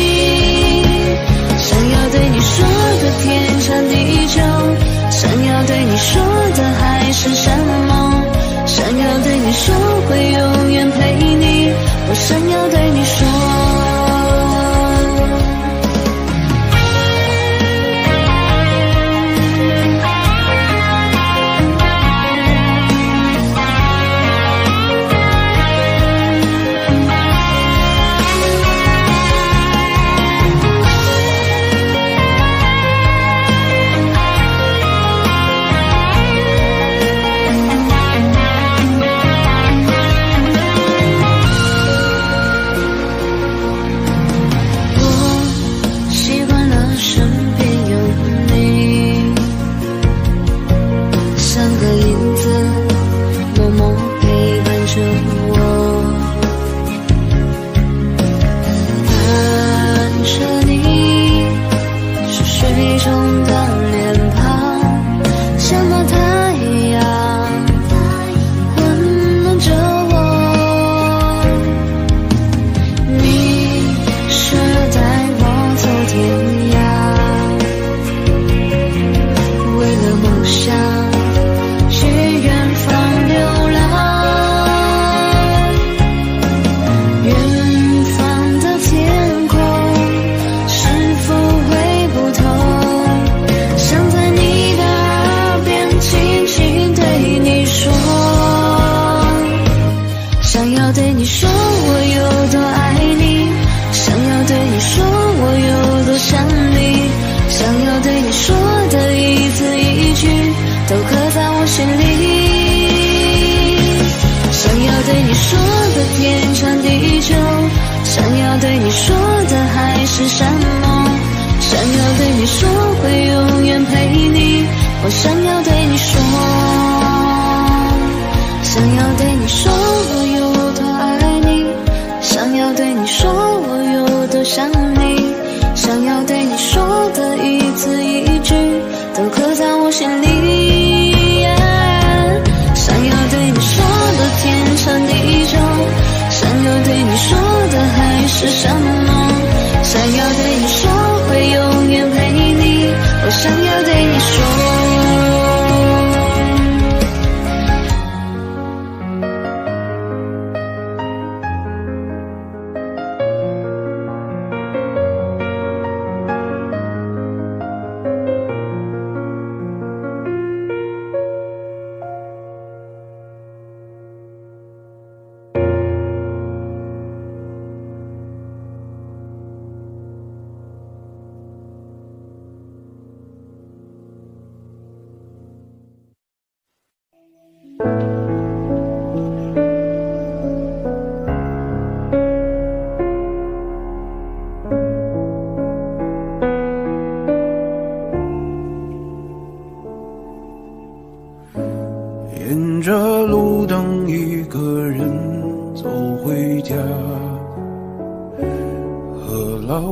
想要对你说的天长地久，想要对你说的海誓山盟，想要对你说会永远陪你，我想要对你说。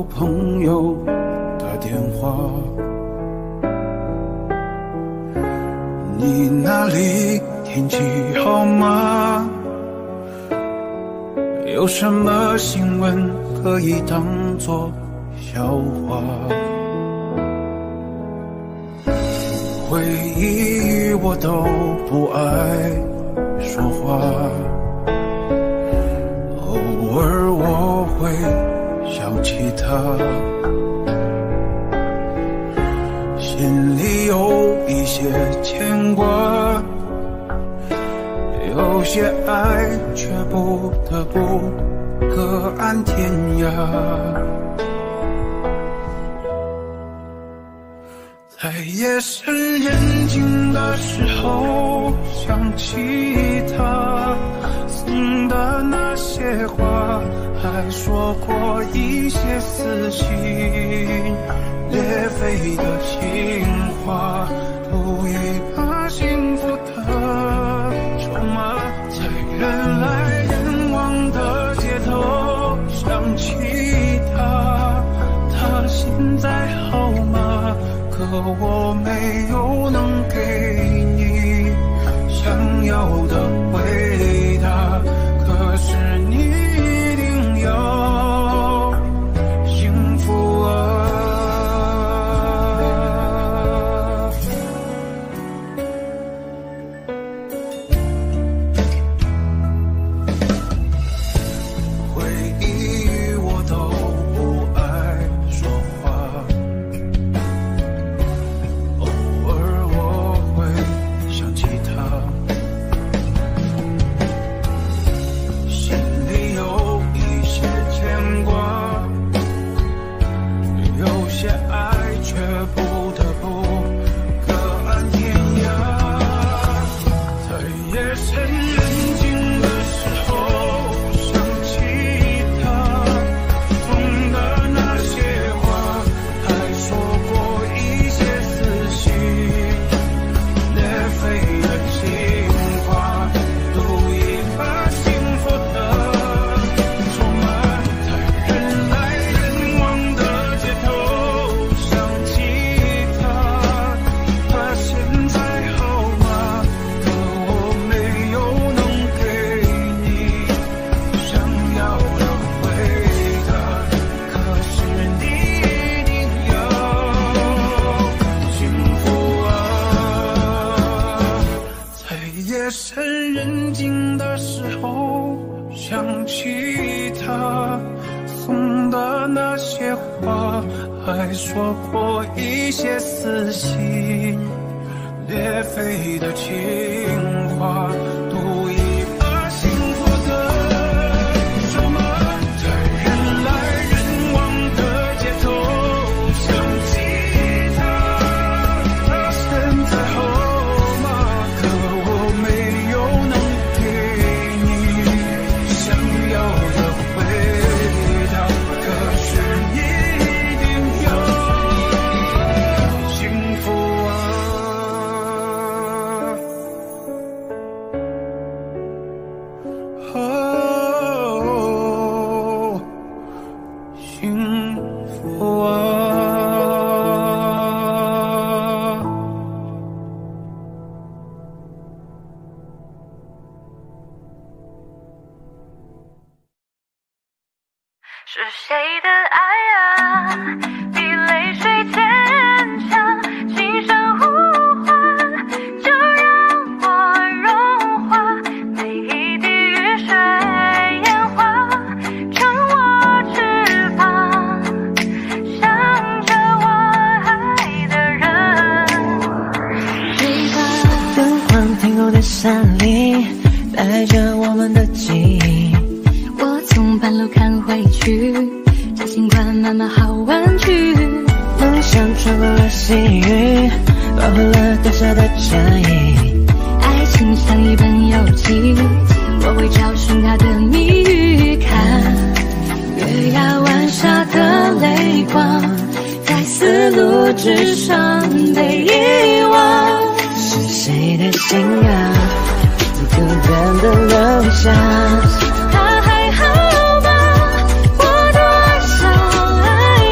朋友打电话，你那里天气好吗？有什么新闻可以当作笑话？回忆我都不爱说话，偶尔我会想起他，心里有一些牵挂，有些爱却不得不各安天涯。在夜深人静的时候，想起他送的那些话，还说过一些撕心裂肺的情话，赌一把幸福的筹码。在人来人往的街头，想起他，他现在好吗？可我没有能给你想要的回答，可是你一定要幸福啊。回忆我都不爱说话，夜深人静的时候，想起他送的那些话，还说过一些撕心裂肺的情话，赌一把幸福的筹码。在人来人往的街头，想起他，他现在好吗？可我没有能给你想要的回答，可是你一定要幸福啊！哦，幸福啊！ 是谁的爱啊，比泪水坚强，轻声呼唤，就让我融化，每一滴雨水烟花，成我翅膀，向着我爱的人飞吧。 灯光停留在山里，带着我们的记忆。 我从半路看回去，这尽管慢慢好玩具。 梦想穿过了细雨，保护了掉下的战役。 爱情像一本游记，我会找寻它的谜语。看月牙湾下的泪光，在丝路之上被遗忘。 是谁的心啊，孤单的留下。 他还好吗？我多想爱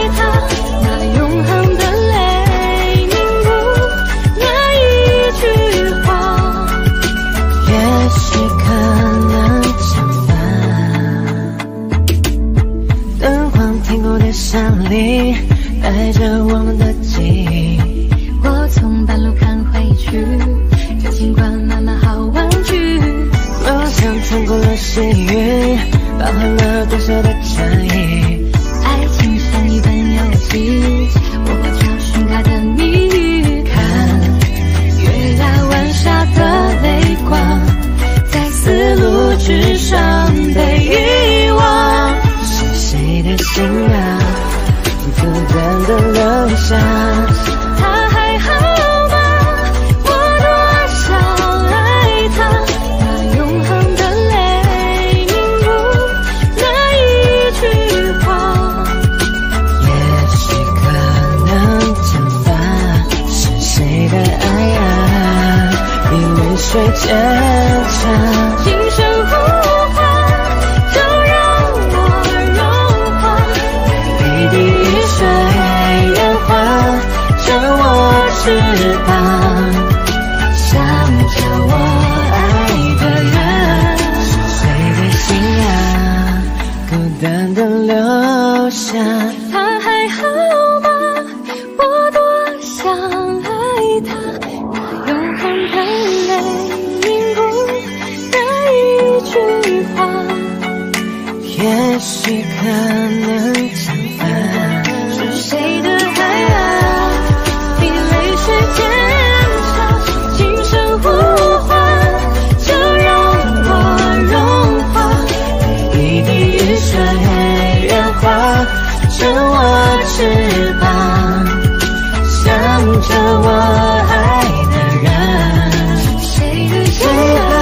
带着我们的记忆。 我从半路看回去，就尽管慢慢好玩具。 我像穿过了幸运，包含了多少的战役。 爱情像一本游戏，我会找寻它的谜语。 看月牙湾下的泪光，在丝路之上被遗忘。 是谁的心啊，孤单的留下。 他还好吗？我多想爱他，那永恒的泪凝入那一句话。 也许可能蒸发，是谁的爱啊，比泪水坚强。 今生呼唤，就让我融化， 一滴雨水圆滑着我翅膀， 想着我爱的人。 是谁的心啊，孤单的留下。 他还好吗？我多想爱他，那永恒的泪凝入那一句话。 也许可能蒸发， 是谁的爱啊，比泪水坚强。今生呼唤，就让我融化， 一滴雨水圆滑着我翅膀，想着我爱的人。 谁的心啊，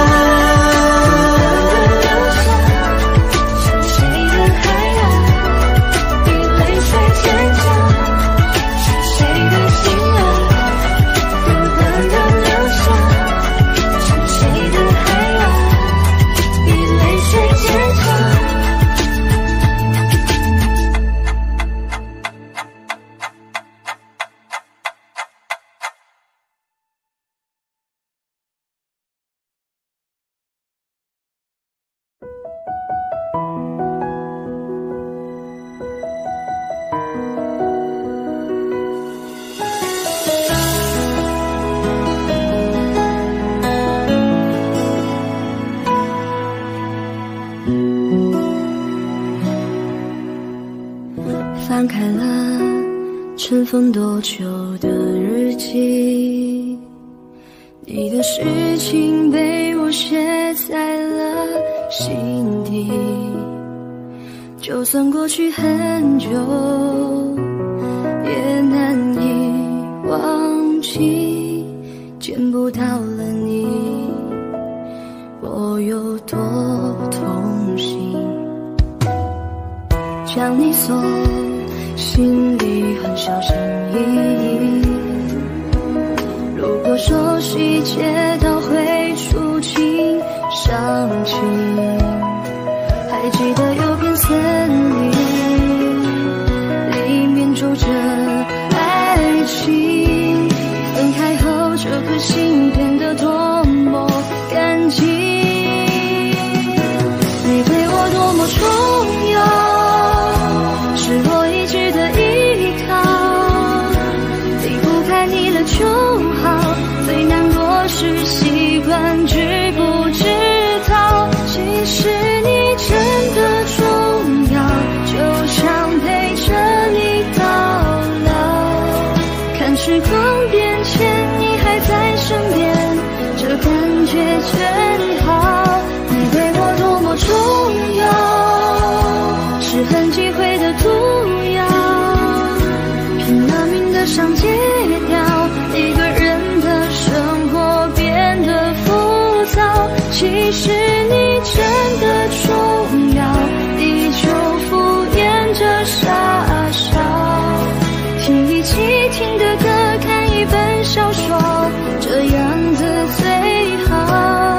谁的爱啊，比泪水坚强。谁的心啊，孤单的留下。谁的爱啊，比泪水坚强。翻开了尘封多久的日记，你的事情被我写在了心底。就算过去很久，也难以忘记。见不到了你，我有多痛心。将你锁心里很小心翼翼，如果说细节都会触景伤情，还记得有片森林，里面住着爱情，分开后这颗心变得多么干净。你对我多么重要，是我一直的依靠，离不开你了就好。最难过是习惯知不知道，其实你真的重要，就想陪着你到老。看时光变迁，你还在身边，这感觉真好。你对我多么重要，是很忌讳的毒药，拼了命的想戒掉，一个人的生活变得浮躁。其实你真的重要，依旧敷衍着傻笑，听一起听的歌，看一本小说，这样子最好。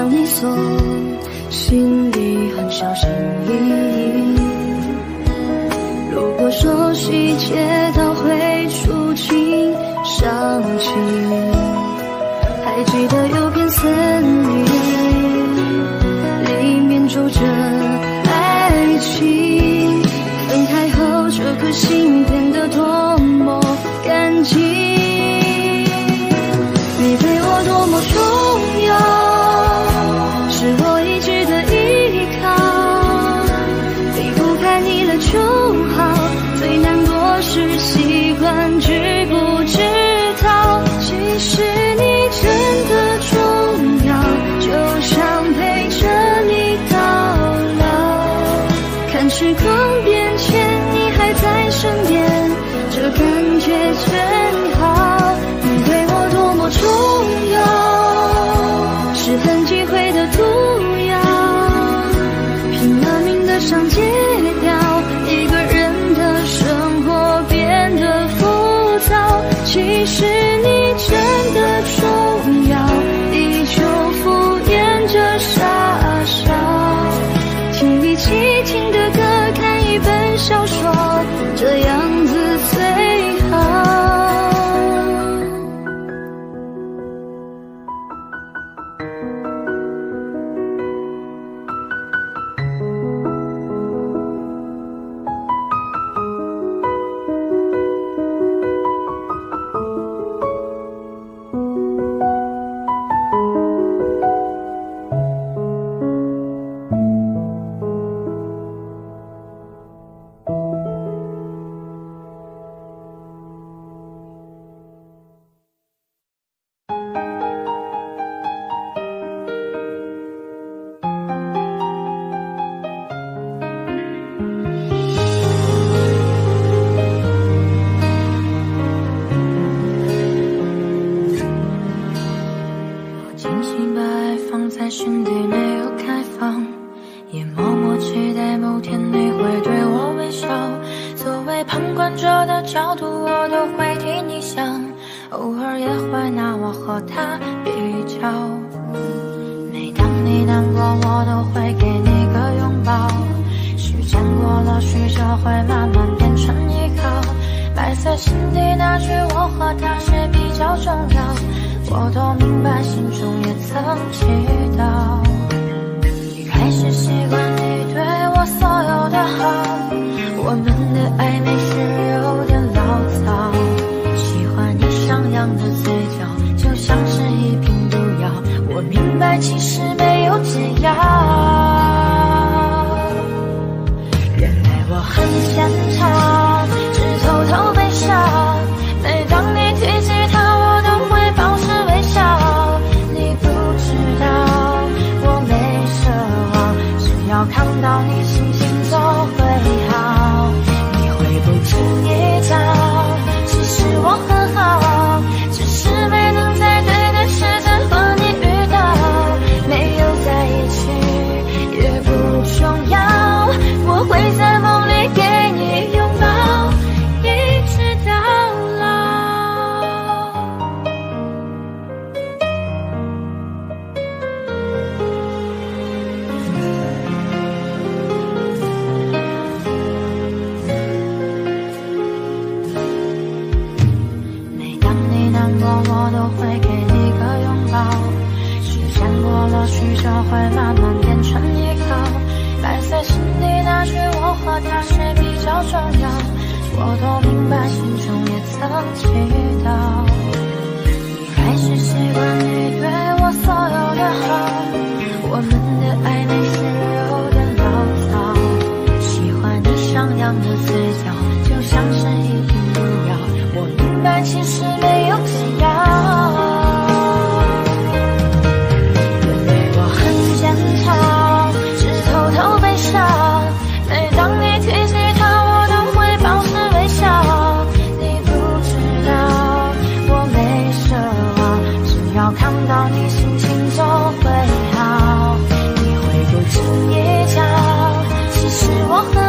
让你锁，心里很小心翼翼。如果说细节都会触景伤情，还记得有片森林，里面住着爱情。分开后，这颗心变得多么干净。你对我多么重要，是我一直的依靠。离不开你了就好，最难过是习惯知不知道，其实你真的重要，就想陪着你到老。看时光变迁，你还在身边，这感觉真好。你对我多么重要，是很忌讳的毒药，拼了命的想戒掉，一个人的生活变得浮躁。其实你真的重要，依旧敷衍着傻笑。听一起听的歌，看一本小说，这样子最好。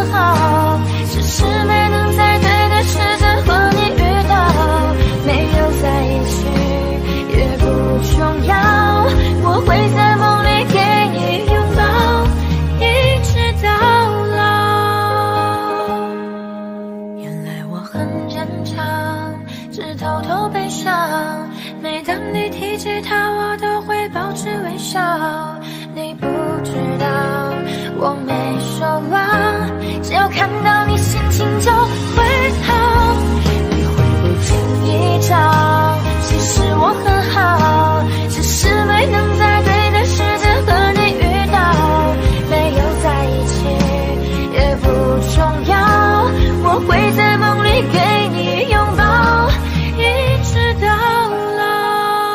只是没能在对的时间和你遇到，没有偷偷悲伤。每当你提起他，我都会保持微笑。你不知道我没奢望，只要看到你心情就会好。你会不经意找，其实我很好，只是没能在对的时间和你遇到。没有在一起也不重要，我会在梦里给你拥抱，一直到老。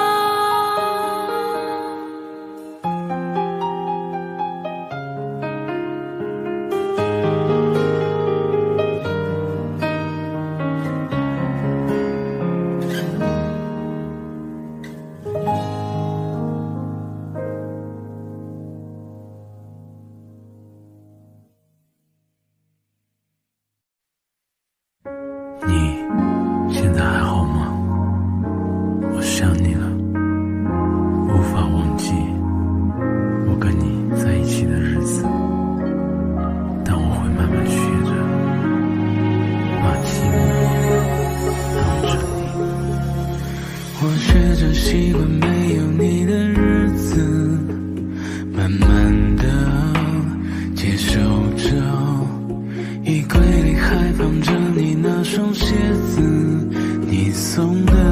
你现在还好吗？我想你了，无法忘记我跟你在一起的日子，但我会慢慢学着把寂寞当成你。我学着习惯没有你的日子，慢慢的接受着衣柜里还放着你那双鞋子，你送的。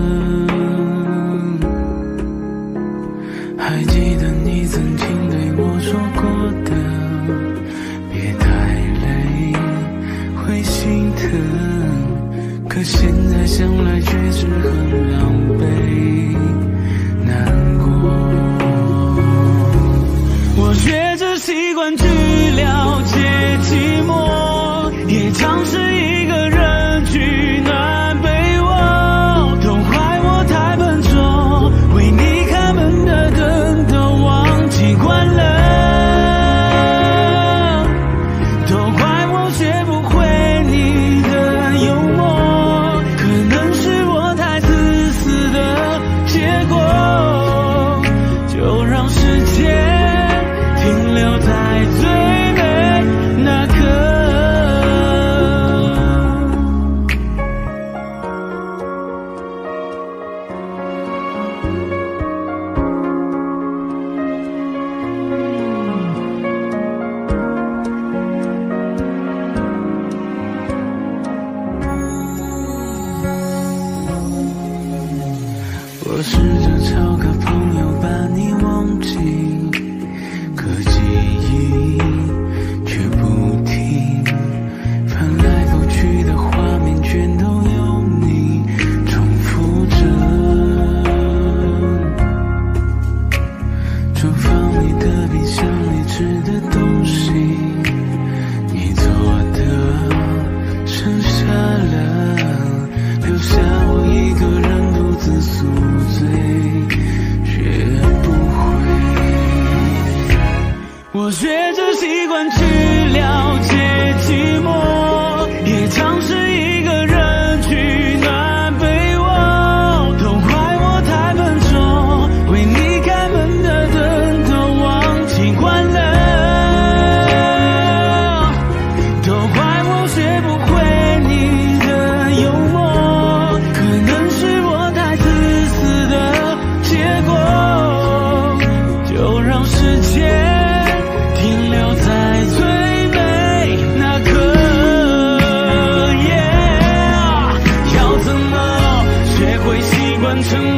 还记得你曾经对我说过的，别太累，会心疼。可现在想来却是很狼狈，难过。我学着习惯去了解寂寞，也尝试一个人取暖被窝，都怪我太笨拙，为你开门的灯都忘记关了，都怪我学不会你的幽默，可能是我太自私的结果，就让时间停留在最美那刻。我试着找个朋友把你忘记，可记忆却不停，翻来覆去的画面全都有你重复着。厨房里的冰箱里吃的东西，你做的剩下了，留下我一个人独自宿醉，学不会。我学着习惯去了解寂寞，也尝试一个人取暖被窝，都怪我太笨拙，为你开门的灯都忘记关了，都怪我学不会你的幽默，可能是我太自私的结果，就让时间停留在最美那刻。Yeah， 要怎么学会习惯成